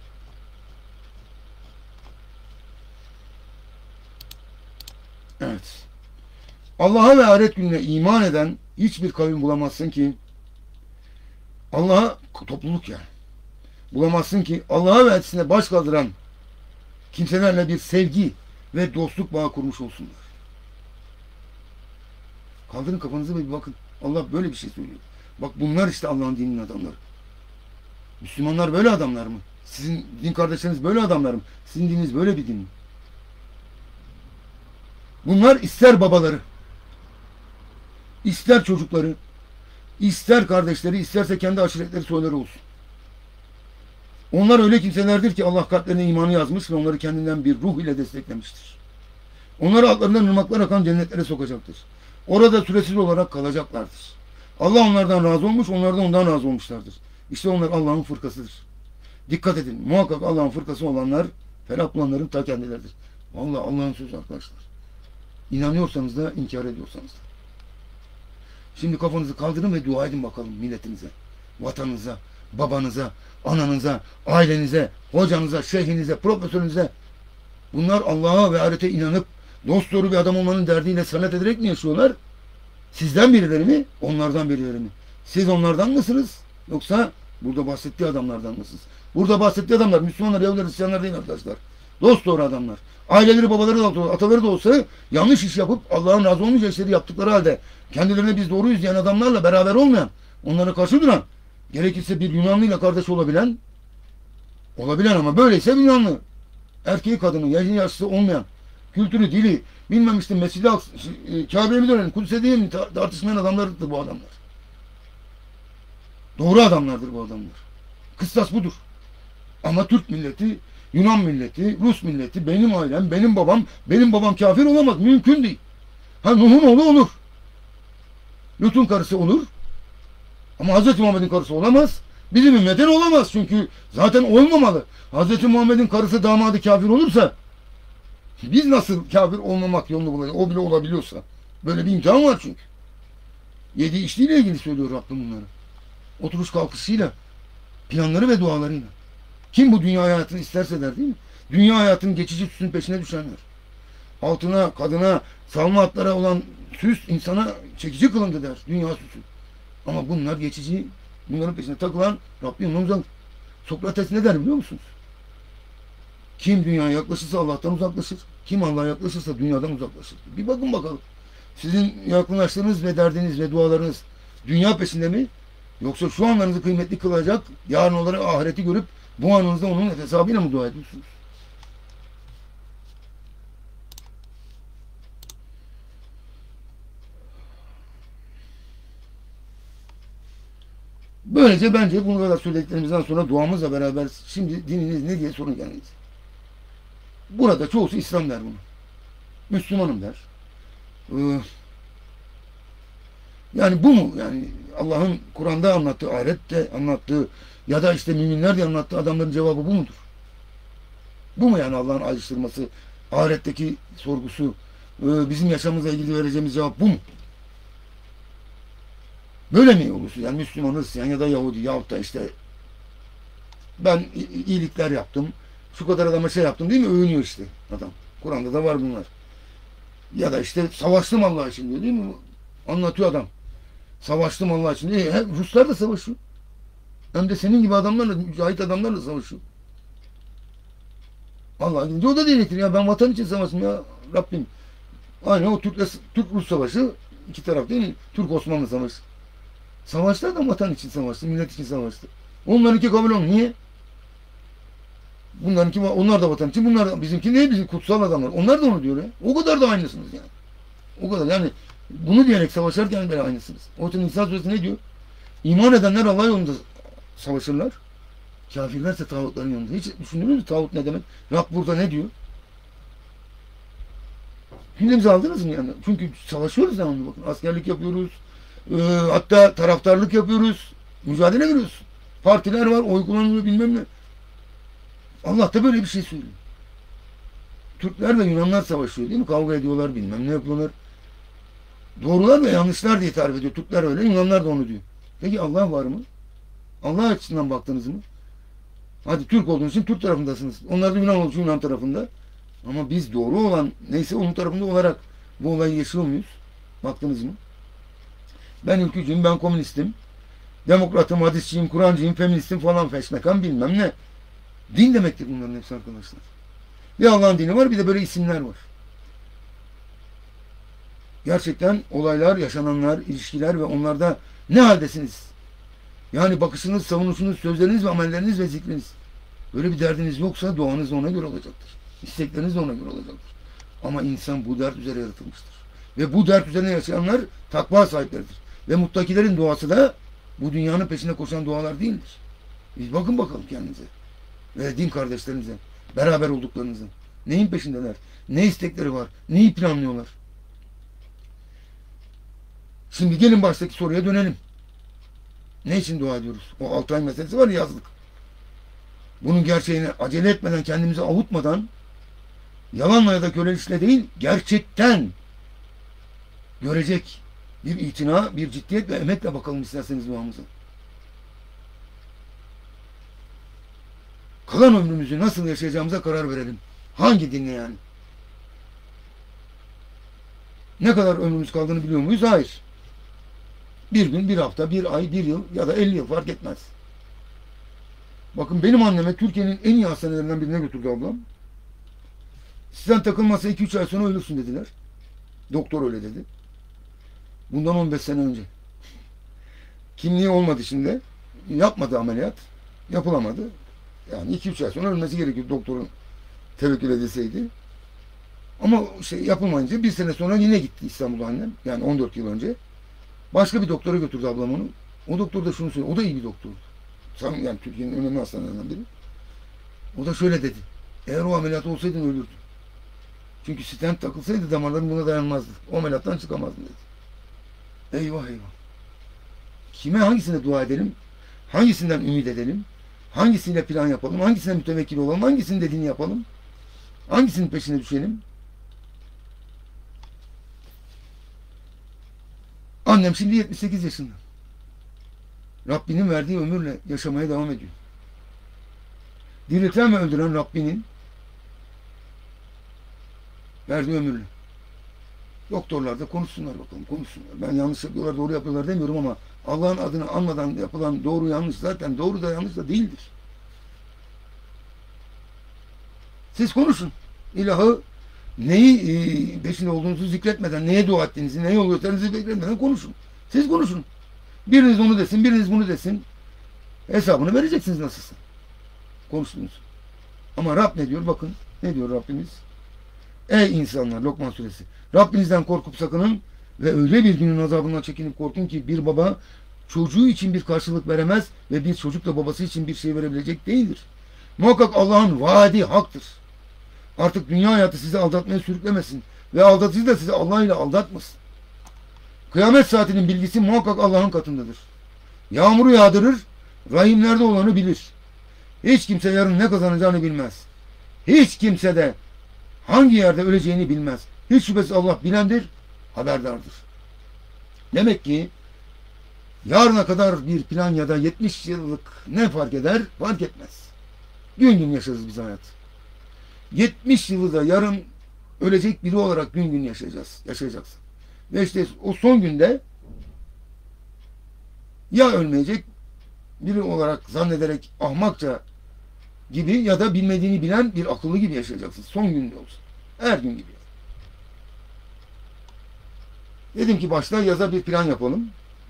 Evet. Allah'a ve ahiret gününe iman eden hiçbir kavim bulamazsın ki Allah'a topluluk yani. Bulamazsın ki Allah'a ve elçisine baş kaldıran kimselerle bir sevgi ve dostluk bağı kurmuş olsunlar. Kaldırın kafanızı ve bir bakın. Allah böyle bir şey söylüyor. Bak bunlar işte Allah'ın dininin adamları. Müslümanlar böyle adamlar mı? Sizin din kardeşleriniz böyle adamlar mı? Sizin dininiz böyle bir din mi? Bunlar ister babaları, ister çocukları, ister kardeşleri, isterse kendi aşiretleri, soyları olsun. Onlar öyle kimselerdir ki Allah kalplerine imanı yazmış ve onları kendinden bir ruh ile desteklemiştir. Onları altlarından ırmaklar akan cennetlere sokacaktır. Orada süresiz olarak kalacaklardır. Allah onlardan razı olmuş, onlar da ondan razı olmuşlardır. İşte onlar Allah'ın fırkasıdır. Dikkat edin, muhakkak Allah'ın fırkası olanlar, felah bulanların ta kendileridir. Vallahi Allah'ın sözü arkadaşlar. İnanıyorsanız da, inkar ediyorsanız da. Şimdi kafanızı kaldırın ve dua edin bakalım milletinize, vatanınıza, babanıza, ananıza, ailenize, hocanıza, şeyhinize, profesörünüze. Bunlar Allah'a ve ahirete inanıp dosdoğru bir adam olmanın derdiyle sanat ederek mi yaşıyorlar? Sizden birileri mi? Onlardan birileri mi? Siz onlardan mısınız? Yoksa burada bahsettiği adamlardan mısınız? Burada bahsettiği adamlar Müslümanlar, Yahudiler, Hristiyanlar değil arkadaşlar. Dosdoğru adamlar. Aileleri, babaları da, ataları da olsa yanlış iş yapıp Allah'ın razı olmayacağı işleri yaptıkları halde kendilerine biz doğruyuz diyen adamlarla beraber olmayan, onlara karşı duran, gerekirse bir Yunanlıyla kardeş olabilen ama böyleyse bir Yunanlı. Erkeği kadını, yaşlısı olmayan, kültürü, dili, bilmem işte Mescid-i Kabe'ye mi dönelim, Kudüs'e değil mi tartışmayan adamlardır bu adamlar. Doğru adamlardır bu adamlar. Kıstas budur. Ama Türk milleti, Yunan milleti, Rus milleti, benim ailem, benim babam kafir olamaz. Mümkün değil. Ha Nuh'un oğlu olur. Lut'un karısı olur. Ama Hz. Muhammed'in karısı olamaz. Bizim ümmetten olamaz. Çünkü zaten olmamalı. Hz. Muhammed'in karısı damadı kafir olursa biz nasıl kafir olmamak yolunu bulacağız? O bile olabiliyorsa. Böyle bir imkan var çünkü. Yediği içtiğiyle ilgili söylüyor Rabbim bunları. Oturuş kalkışıyla, planları ve dualarıyla. Kim bu dünya hayatını isterse der değil mi? Dünya hayatının geçici süsün peşine düşenler. Altına, kadına, salma atlara olan süs insana çekici kılındı der. Dünya süsü. Ama bunlar geçici. Bunların peşine takılan Rabbim ondan. Sokrates ne der biliyor musunuz? Kim dünyaya yaklaşırsa Allah'tan uzaklaşır. Kim Allah'a yaklaşırsa dünyadan uzaklaşır. Bir bakın bakalım. Sizin yakınlaştığınız ve derdiniz ve dualarınız dünya peşinde mi? Yoksa şu anlarınızı kıymetli kılacak, yarın olarak ahireti görüp bu anınızda onun hesabıyla mı dua ediyorsunuz? Böylece bence bunu kadar söylediklerimizden sonra duamızla beraber şimdi dininiz ne diye sorun gelmeyiz. Burada çoğusu İslam der bunu. Müslümanım der. Yani bu mu? Yani Allah'ın Kur'an'da anlattığı, ahirette anlattığı ya da işte müminler diye anlattığı adamların cevabı bu mudur? Bu mu yani Allah'ın ayrıştırması, ahiretteki sorgusu, bizim yaşamımızla ilgili vereceğimiz cevap bu mu? Böyle mi olursun? Yani Müslüman, Hristiyan ya da Yahudi yahut da işte ben iyilikler yaptım, şu kadar adama şey yaptım değil mi? Övünüyor işte adam. Kur'an'da da var bunlar. Ya da işte savaştım Allah için diyor değil mi? Anlatıyor adam. Savaştım Allah için. Ruslar da savaşıyor. Hem de senin gibi adamlarla, mücahit adamlarla savaşıyor. Allah gidince o da diyecektir ya ben vatan için savaştım ya Rabbim. Aynı o Türk-Rus savaşı iki taraf değil mi? Türk-Osmanlı savaşı. Savaşlar da vatan için savaştı, millet için savaştı. Onlarınki kabul olmuyor. Niye? Bunlarınki, onlar da vatan için, bunlar da, bizimki ne? Bizim kutsal adamlar. Onlar da onu diyor ya. O kadar da aynısınız yani. O kadar yani bunu diyerek savaşırken böyle aynısınız. O yüzden İsa Suresi ne diyor? İman edenler Allah yolunda savaşırlar. Kafirlerse tağutların yolunda. Hiç düşündünüz mü tağut ne demek? Rab burada ne diyor? Gündemimizi aldınız mı yani? Çünkü savaşıyoruz devamlı bakın. Askerlik yapıyoruz. Hatta taraftarlık yapıyoruz. Mücadele veriyoruz. Partiler var, oy kullanılıyor bilmem ne. Allah da böyle bir şey söylüyor. Türkler ve Yunanlar savaşıyor değil mi? Kavga ediyorlar bilmem ne yapıyorlar. Doğrular ve yanlışlar diye tarif ediyor. Türkler öyle, Yunanlar da onu diyor. Peki Allah var mı? Allah açısından baktınız mı? Hadi Türk olduğunuz için Türk tarafındasınız. Onlar da Yunan olduğu için Yunan tarafında. Ama biz doğru olan neyse onun tarafında olarak bu olayı yaşıyor muyuz? Baktınız mı? Ben ülkücüyüm, ben komünistim. Demokratım, hadisçiyim, Kur'ancıyım, feministim falan feşmekan bilmem ne. Din demektir bunların hepsi arkadaşlar. Bir Allah'ın dini var, bir de böyle isimler var. Gerçekten olaylar, yaşananlar, ilişkiler ve onlarda ne haldesiniz? Yani bakışınız, savunuşunuz, sözleriniz ve amelleriniz ve zikriniz. Böyle bir derdiniz yoksa duanız da ona göre olacaktır. İstekleriniz de ona göre olacaktır. Ama insan bu dert üzere yaratılmıştır. Ve bu dert üzerine yaşayanlar takva sahipleridir. Ve muttakilerin duası da bu dünyanın peşine koşan dualar değildir. Biz bakın bakalım kendinize. Ve din kardeşlerinize. Beraber olduklarınızın. Neyin peşindeler? Ne istekleri var? Neyi planlıyorlar? Şimdi gelin baştaki soruya dönelim. Ne için dua ediyoruz? O 6 ay meselesi var ya, yazlık. Bunun gerçeğini acele etmeden, kendimizi avutmadan, yalanla ya da kölelikle değil, gerçekten görecek bir itina, bir ciddiyet ve emekle bakalım isterseniz duamıza. Kalan ömrümüzü nasıl yaşayacağımıza karar verelim. Hangi dinle yani? Ne kadar ömrümüz kaldığını biliyor muyuz? Hayır. Bir gün, bir hafta, bir ay, bir yıl ya da 50 yıl fark etmez. Bakın benim anneme Türkiye'nin en iyi hastanelerinden birine götürdü ablam. Sizden takılmazsa 2-3 ay sonra ölürsün dediler. Doktor öyle dedi. Bundan 15 sene önce. Kimliği olmadı şimdi. Yapmadı ameliyat. Yapılamadı. Yani 2-3 ay sonra ölmesi gerekiyor doktorun tevekkül edilseydi. Ama yapılmayınca bir sene sonra yine gitti İstanbul'a annem. Yani 14 yıl önce. Başka bir doktora götürdü ablam onu. O doktor da şunu söyledi. O da iyi bir doktordu. Yani Türkiye'nin önemli hastanelerinden biri. O da şöyle dedi. Eğer o ameliyat olsaydın ölürdün. Çünkü stent takılsaydı damarların buna dayanmazdı. O ameliyattan çıkamazdın dedi. Eyvah eyvah. Kime, hangisine dua edelim? Hangisinden ümit edelim? Hangisiyle plan yapalım? Hangisine mütevekkil olalım? Hangisinin dediğini yapalım? Hangisinin peşine düşelim? Annem şimdi 78 yaşında. Rabbinin verdiği ömürle yaşamaya devam ediyor. Dirilten ve öldüren Rabbinin verdiği ömürle. Doktorlar da konuşsunlar bakalım, konuşsunlar. Ben yanlış yapıyorlar, doğru yapıyorlar demiyorum ama Allah'ın adını anmadan yapılan doğru yanlış zaten doğru da yanlış da değildir. Siz konuşun. İlahı neyi peşinde olduğunuzu zikretmeden, neye dua ettiğinizi, neye yol gösterdiğinizi zikretmeden konuşun. Siz konuşun. Biriniz onu desin, biriniz bunu desin. Hesabını vereceksiniz nasılsa. Konuştunuz. Ama Rab ne diyor? Bakın ne diyor Rabbimiz? Ey insanlar, Lokman suresi. Rabbinizden korkup sakının ve öyle bir günün azabından çekinip korkun ki bir baba çocuğu için bir karşılık veremez ve bir çocuk da babası için bir şey verebilecek değildir. Muhakkak Allah'ın vaadi haktır. Artık dünya hayatı sizi aldatmaya sürüklemesin ve aldatıcı da sizi Allah ile aldatmasın. Kıyamet saatinin bilgisi muhakkak Allah'ın katındadır. Yağmuru yağdırır, rahimlerde olanı bilir. Hiç kimse yarın ne kazanacağını bilmez. Hiç kimse de hangi yerde öleceğini bilmez. Hiç şüphesiz Allah bilendir, haberdardır. Demek ki yarına kadar bir plan ya da 70 yıllık ne fark eder? Fark etmez. Gün gün yaşarız biz hayat. 70 yılı da yarın ölecek biri olarak gün gün yaşayacaksın. Ve işte o son günde ya ölmeyecek biri olarak zannederek ahmakça gibi ya da bilmediğini bilen bir akıllı gibi yaşayacaksın. Son günde olsun. Her gün gibi. Dedim ki başta yaza bir plan yapalım.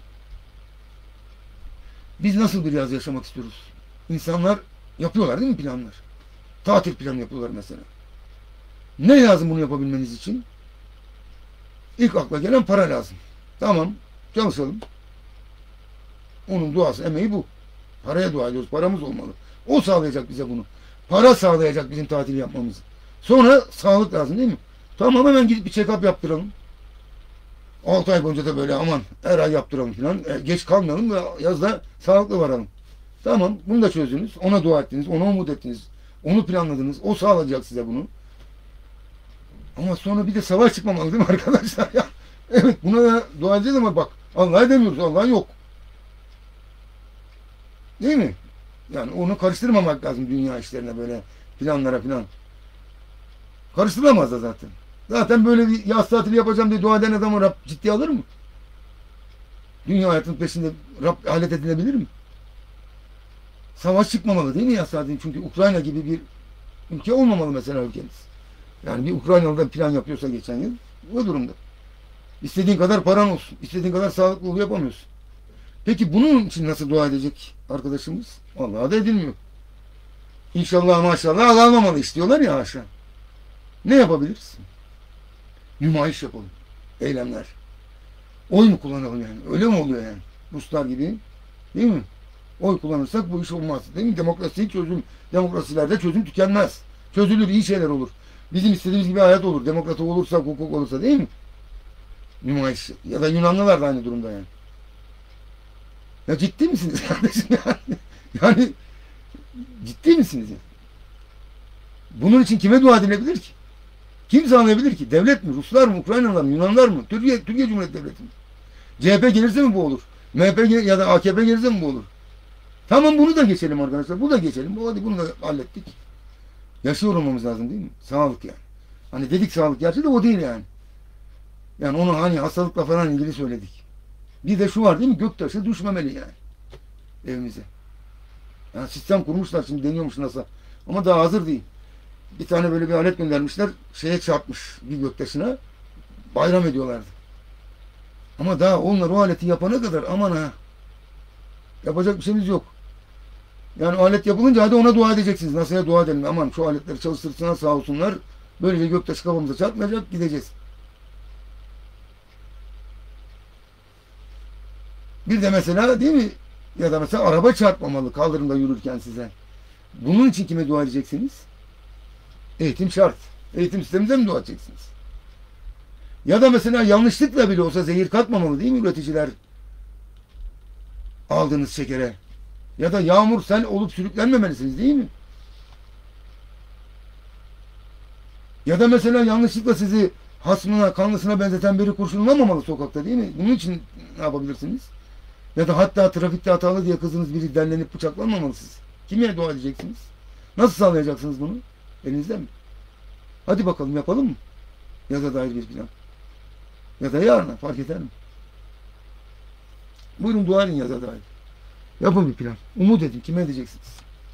Biz nasıl bir yaz yaşamak istiyoruz? İnsanlar yapıyorlar değil mi planlar? Tatil planı yapıyorlar mesela. Ne lazım bunu yapabilmeniz için? İlk akla gelen para lazım. Tamam, çalışalım. Onun duası, emeği bu. Paraya dua ediyoruz, paramız olmalı. O sağlayacak bize bunu. Para sağlayacak bizim tatili yapmamızı. Sonra sağlık lazım değil mi? Tamam, hemen gidip bir check-up yaptıralım. 6 ay boyunca da böyle aman her ay yaptıralım falan. Geç kalmayalım ve yazda sağlıklı varalım. Tamam, bunu da çözdünüz. Ona dua ettiniz, ona umut ettiniz. Onu planladınız. O sağlayacak size bunu. Ama sonra bir de savaş çıkmamalı değil mi arkadaşlar? Ya, evet, buna da dua edeceğiz ama bak Allah'a demiyoruz. Allah yok. Değil mi? Yani onu karıştırmamak lazım dünya işlerine, böyle planlara falan. Karıştıramaz da zaten. Zaten böyle bir yaz tatili yapacağım diye dua eden adamı Rab ciddiye alır mı? Dünya hayatının peşinde Rab alet edilebilir mi? Savaş çıkmamalı değil mi yaz tatili? Çünkü Ukrayna gibi bir ülke olmamalı mesela ülkemiz. Yani bir Ukraynalı'dan plan yapıyorsa geçen yıl bu durumda. İstediğin kadar paran olsun. İstediğin kadar sağlıklı ol yapamıyorsun. Peki bunun için nasıl dua edecek arkadaşımız? Vallahi da edilmiyor. İnşallah maşallah almamalı istiyorlar ya haşa. Ne yapabiliriz? Nümayiş yapalım. Eylemler. Oy mu kullanalım yani? Öyle mi oluyor yani? Ruslar gibi. Değil mi? Oy kullanırsak bu iş olmaz. Değil mi? Demokrasilerde çözüm tükenmez. Çözülür, iyi şeyler olur. Bizim istediğimiz gibi hayat olur. Demokrat olursa, hukuk olursa değil mi? Nümayiş. Ya da Yunanlılar da aynı durumda yani. Ya ciddi misiniz kardeşim yani? Yani ciddi misiniz yani? Bunun için kime dua edilebilir ki? Kim sağlayabilir ki? Devlet mi? Ruslar mı? Ukraynalılar mı? Yunanlar mı? Türkiye Cumhuriyeti Devleti mi? CHP gelirse mi bu olur? Ya da AKP gelirse mi bu olur? Tamam bunu da geçelim arkadaşlar. Bu da geçelim. Hadi bunu da hallettik. Yaşıyor olmamız lazım değil mi? Sağlık yani. Hani dedik sağlık gerçi de o değil yani. Yani onu hani hastalıkla falan ilgili söyledik. Bir de şu var değil mi? Göktaşı düşmemeli yani. Evimize. Yani sistem kurmuşlar şimdi deniyormuş NASA. Ama daha hazır değil. Bir tane böyle bir alet göndermişler. Şeye çarpmış bir göktaşına. Bayram ediyorlardı. Ama daha onlar o aleti yapana kadar aman ha. Yapacak bir şeyimiz yok. Yani alet yapılınca hadi ona dua edeceksiniz. NASA'ya dua edelim. Aman şu aletleri çalıştırsınlar sağ olsunlar. Böylece göktaşı kafamıza çarpmayacak gideceğiz. Bir de mesela değil mi? Ya da mesela araba çarpmamalı kaldırımda yürürken size. Bunun için kime dua edeceksiniz? Eğitim şart. Eğitim sistemimize mi dua edeceksiniz? Ya da mesela yanlışlıkla bile olsa zehir katmamalı değil mi üreticiler? Aldığınız şekere. Ya da yağmur sel olup sürüklenmemelisiniz değil mi? Ya da mesela yanlışlıkla sizi hasmına, kanlısına benzeten biri kurşunlamamalı sokakta değil mi? Bunun için ne yapabilirsiniz? Ya da hatta trafikte hatalı diye kızınız biri derlenip bıçaklanmamalı siz. Kime dua edeceksiniz? Nasıl sağlayacaksınız bunu? Elinizde mi? Hadi bakalım yapalım mı? Yaza dair bir plan. Ya da yarına fark eder mi? Buyurun dua edin yaza dair. Yapın bir plan. Umut edin. Kime edeceksiniz?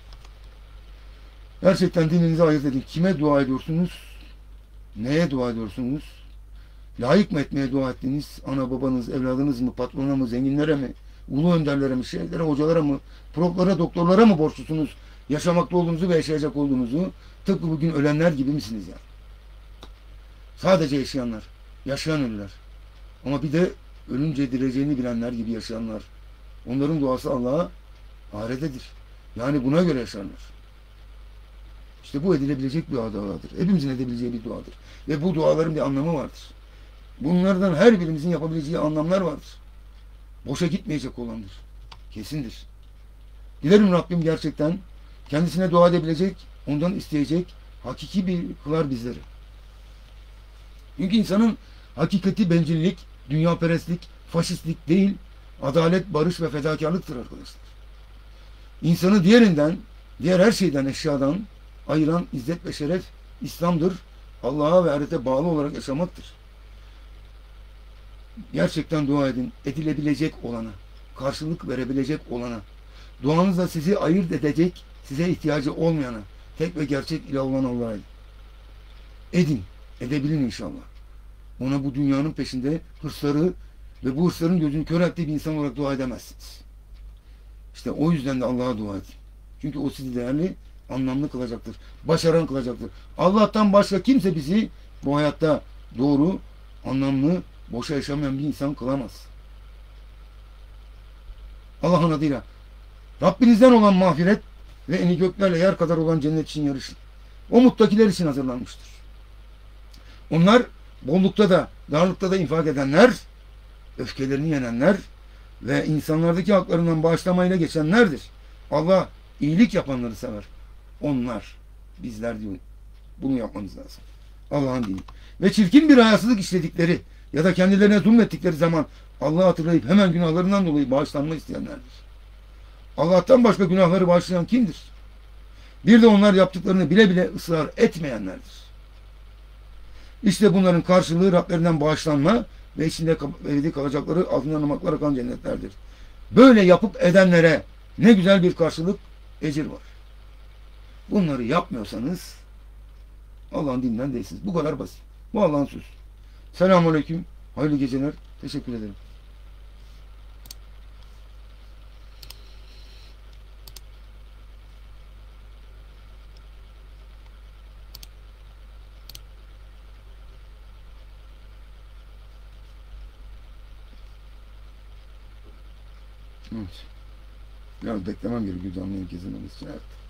Gerçekten dininizi ayırt edin. Kime dua ediyorsunuz? Neye dua ediyorsunuz? Layık mı etmeye dua ettiniz? Ana babanız, evladınız mı, patrona mı, zenginlere mi, ulu önderlere mi, şeyhlere, hocalara mı, proflara, doktorlara mı borçlusunuz? Yaşamakta olduğunuzu ve yaşayacak olduğunuzu tıpkı bugün ölenler gibi misiniz yani? Sadece yaşayanlar, yaşayan ölüler. Ama bir de ölünce direceğini bilenler gibi yaşayanlar. Onların duası Allah'a ahiretedir. Yani buna göre yaşarlar. İşte bu edilebilecek bir duadır. Hepimizin edebileceği bir duadır. Ve bu duaların bir anlamı vardır. Bunlardan her birimizin yapabileceği anlamlar vardır. Boşa gitmeyecek olandır. Kesindir. Dilerim Rabbim gerçekten kendisine dua edebilecek, ondan isteyecek, hakiki bir kılar bizleri. Çünkü insanın hakikati bencillik, dünyaperestlik, faşistlik değil, adalet, barış ve fedakarlıktır arkadaşlar. İnsanı diğerinden, diğer her şeyden, eşyadan ayıran izzet ve şeref İslam'dır. Allah'a ve ahirete bağlı olarak yaşamaktır. Gerçekten dua edin. Edilebilecek olana, karşılık verebilecek olana, duanızla sizi ayırt edecek, size ihtiyacı olmayana, tek ve gerçek ilah olan Allah'a edin. Edin. Edebilin inşallah. Ona bu dünyanın peşinde hırsları ve bu hırsların gözünü körelttiği bir insan olarak dua edemezsiniz. İşte o yüzden de Allah'a dua edin. Çünkü o sizi değerli, anlamlı kılacaktır. Başaran kılacaktır. Allah'tan başka kimse bizi bu hayatta doğru, anlamlı, boşa yaşamayan bir insan kılamaz. Allah'ın adıyla Rabbinizden olan mağfiret ve eni göklerle yer kadar olan cennet için yarışın. O muttakiler için hazırlanmıştır. Onlar bollukta da, darlıkta da infak edenler, öfkelerini yenenler ve insanlardaki haklarından bağışlamayla geçenlerdir. Allah iyilik yapanları sever. Onlar, bizler diyor. Bunu yapmanız lazım. Allah'ın dini. Ve çirkin bir hayasızlık işledikleri ya da kendilerine zulmettikleri zaman Allah'ı hatırlayıp hemen günahlarından dolayı bağışlanma isteyenlerdir. Allah'tan başka günahları bağışlayan kimdir? Bir de onlar yaptıklarını bile bile ısrar etmeyenlerdir. İşte bunların karşılığı Rablerinden bağışlanma ve içinde ebedi kalacakları altından ırmaklar akan cennetlerdir. Böyle yapıp edenlere ne güzel bir karşılık, ecir var. Bunları yapmıyorsanız Allah'ın dininden değilsiniz. Bu kadar basit. Bu Allah'ın sözü. Selamun Aleyküm. Hayırlı geceler. Teşekkür ederim. Evet. Biraz beklemem gerekiyor canlı yayın kesilmemesi için. Evet.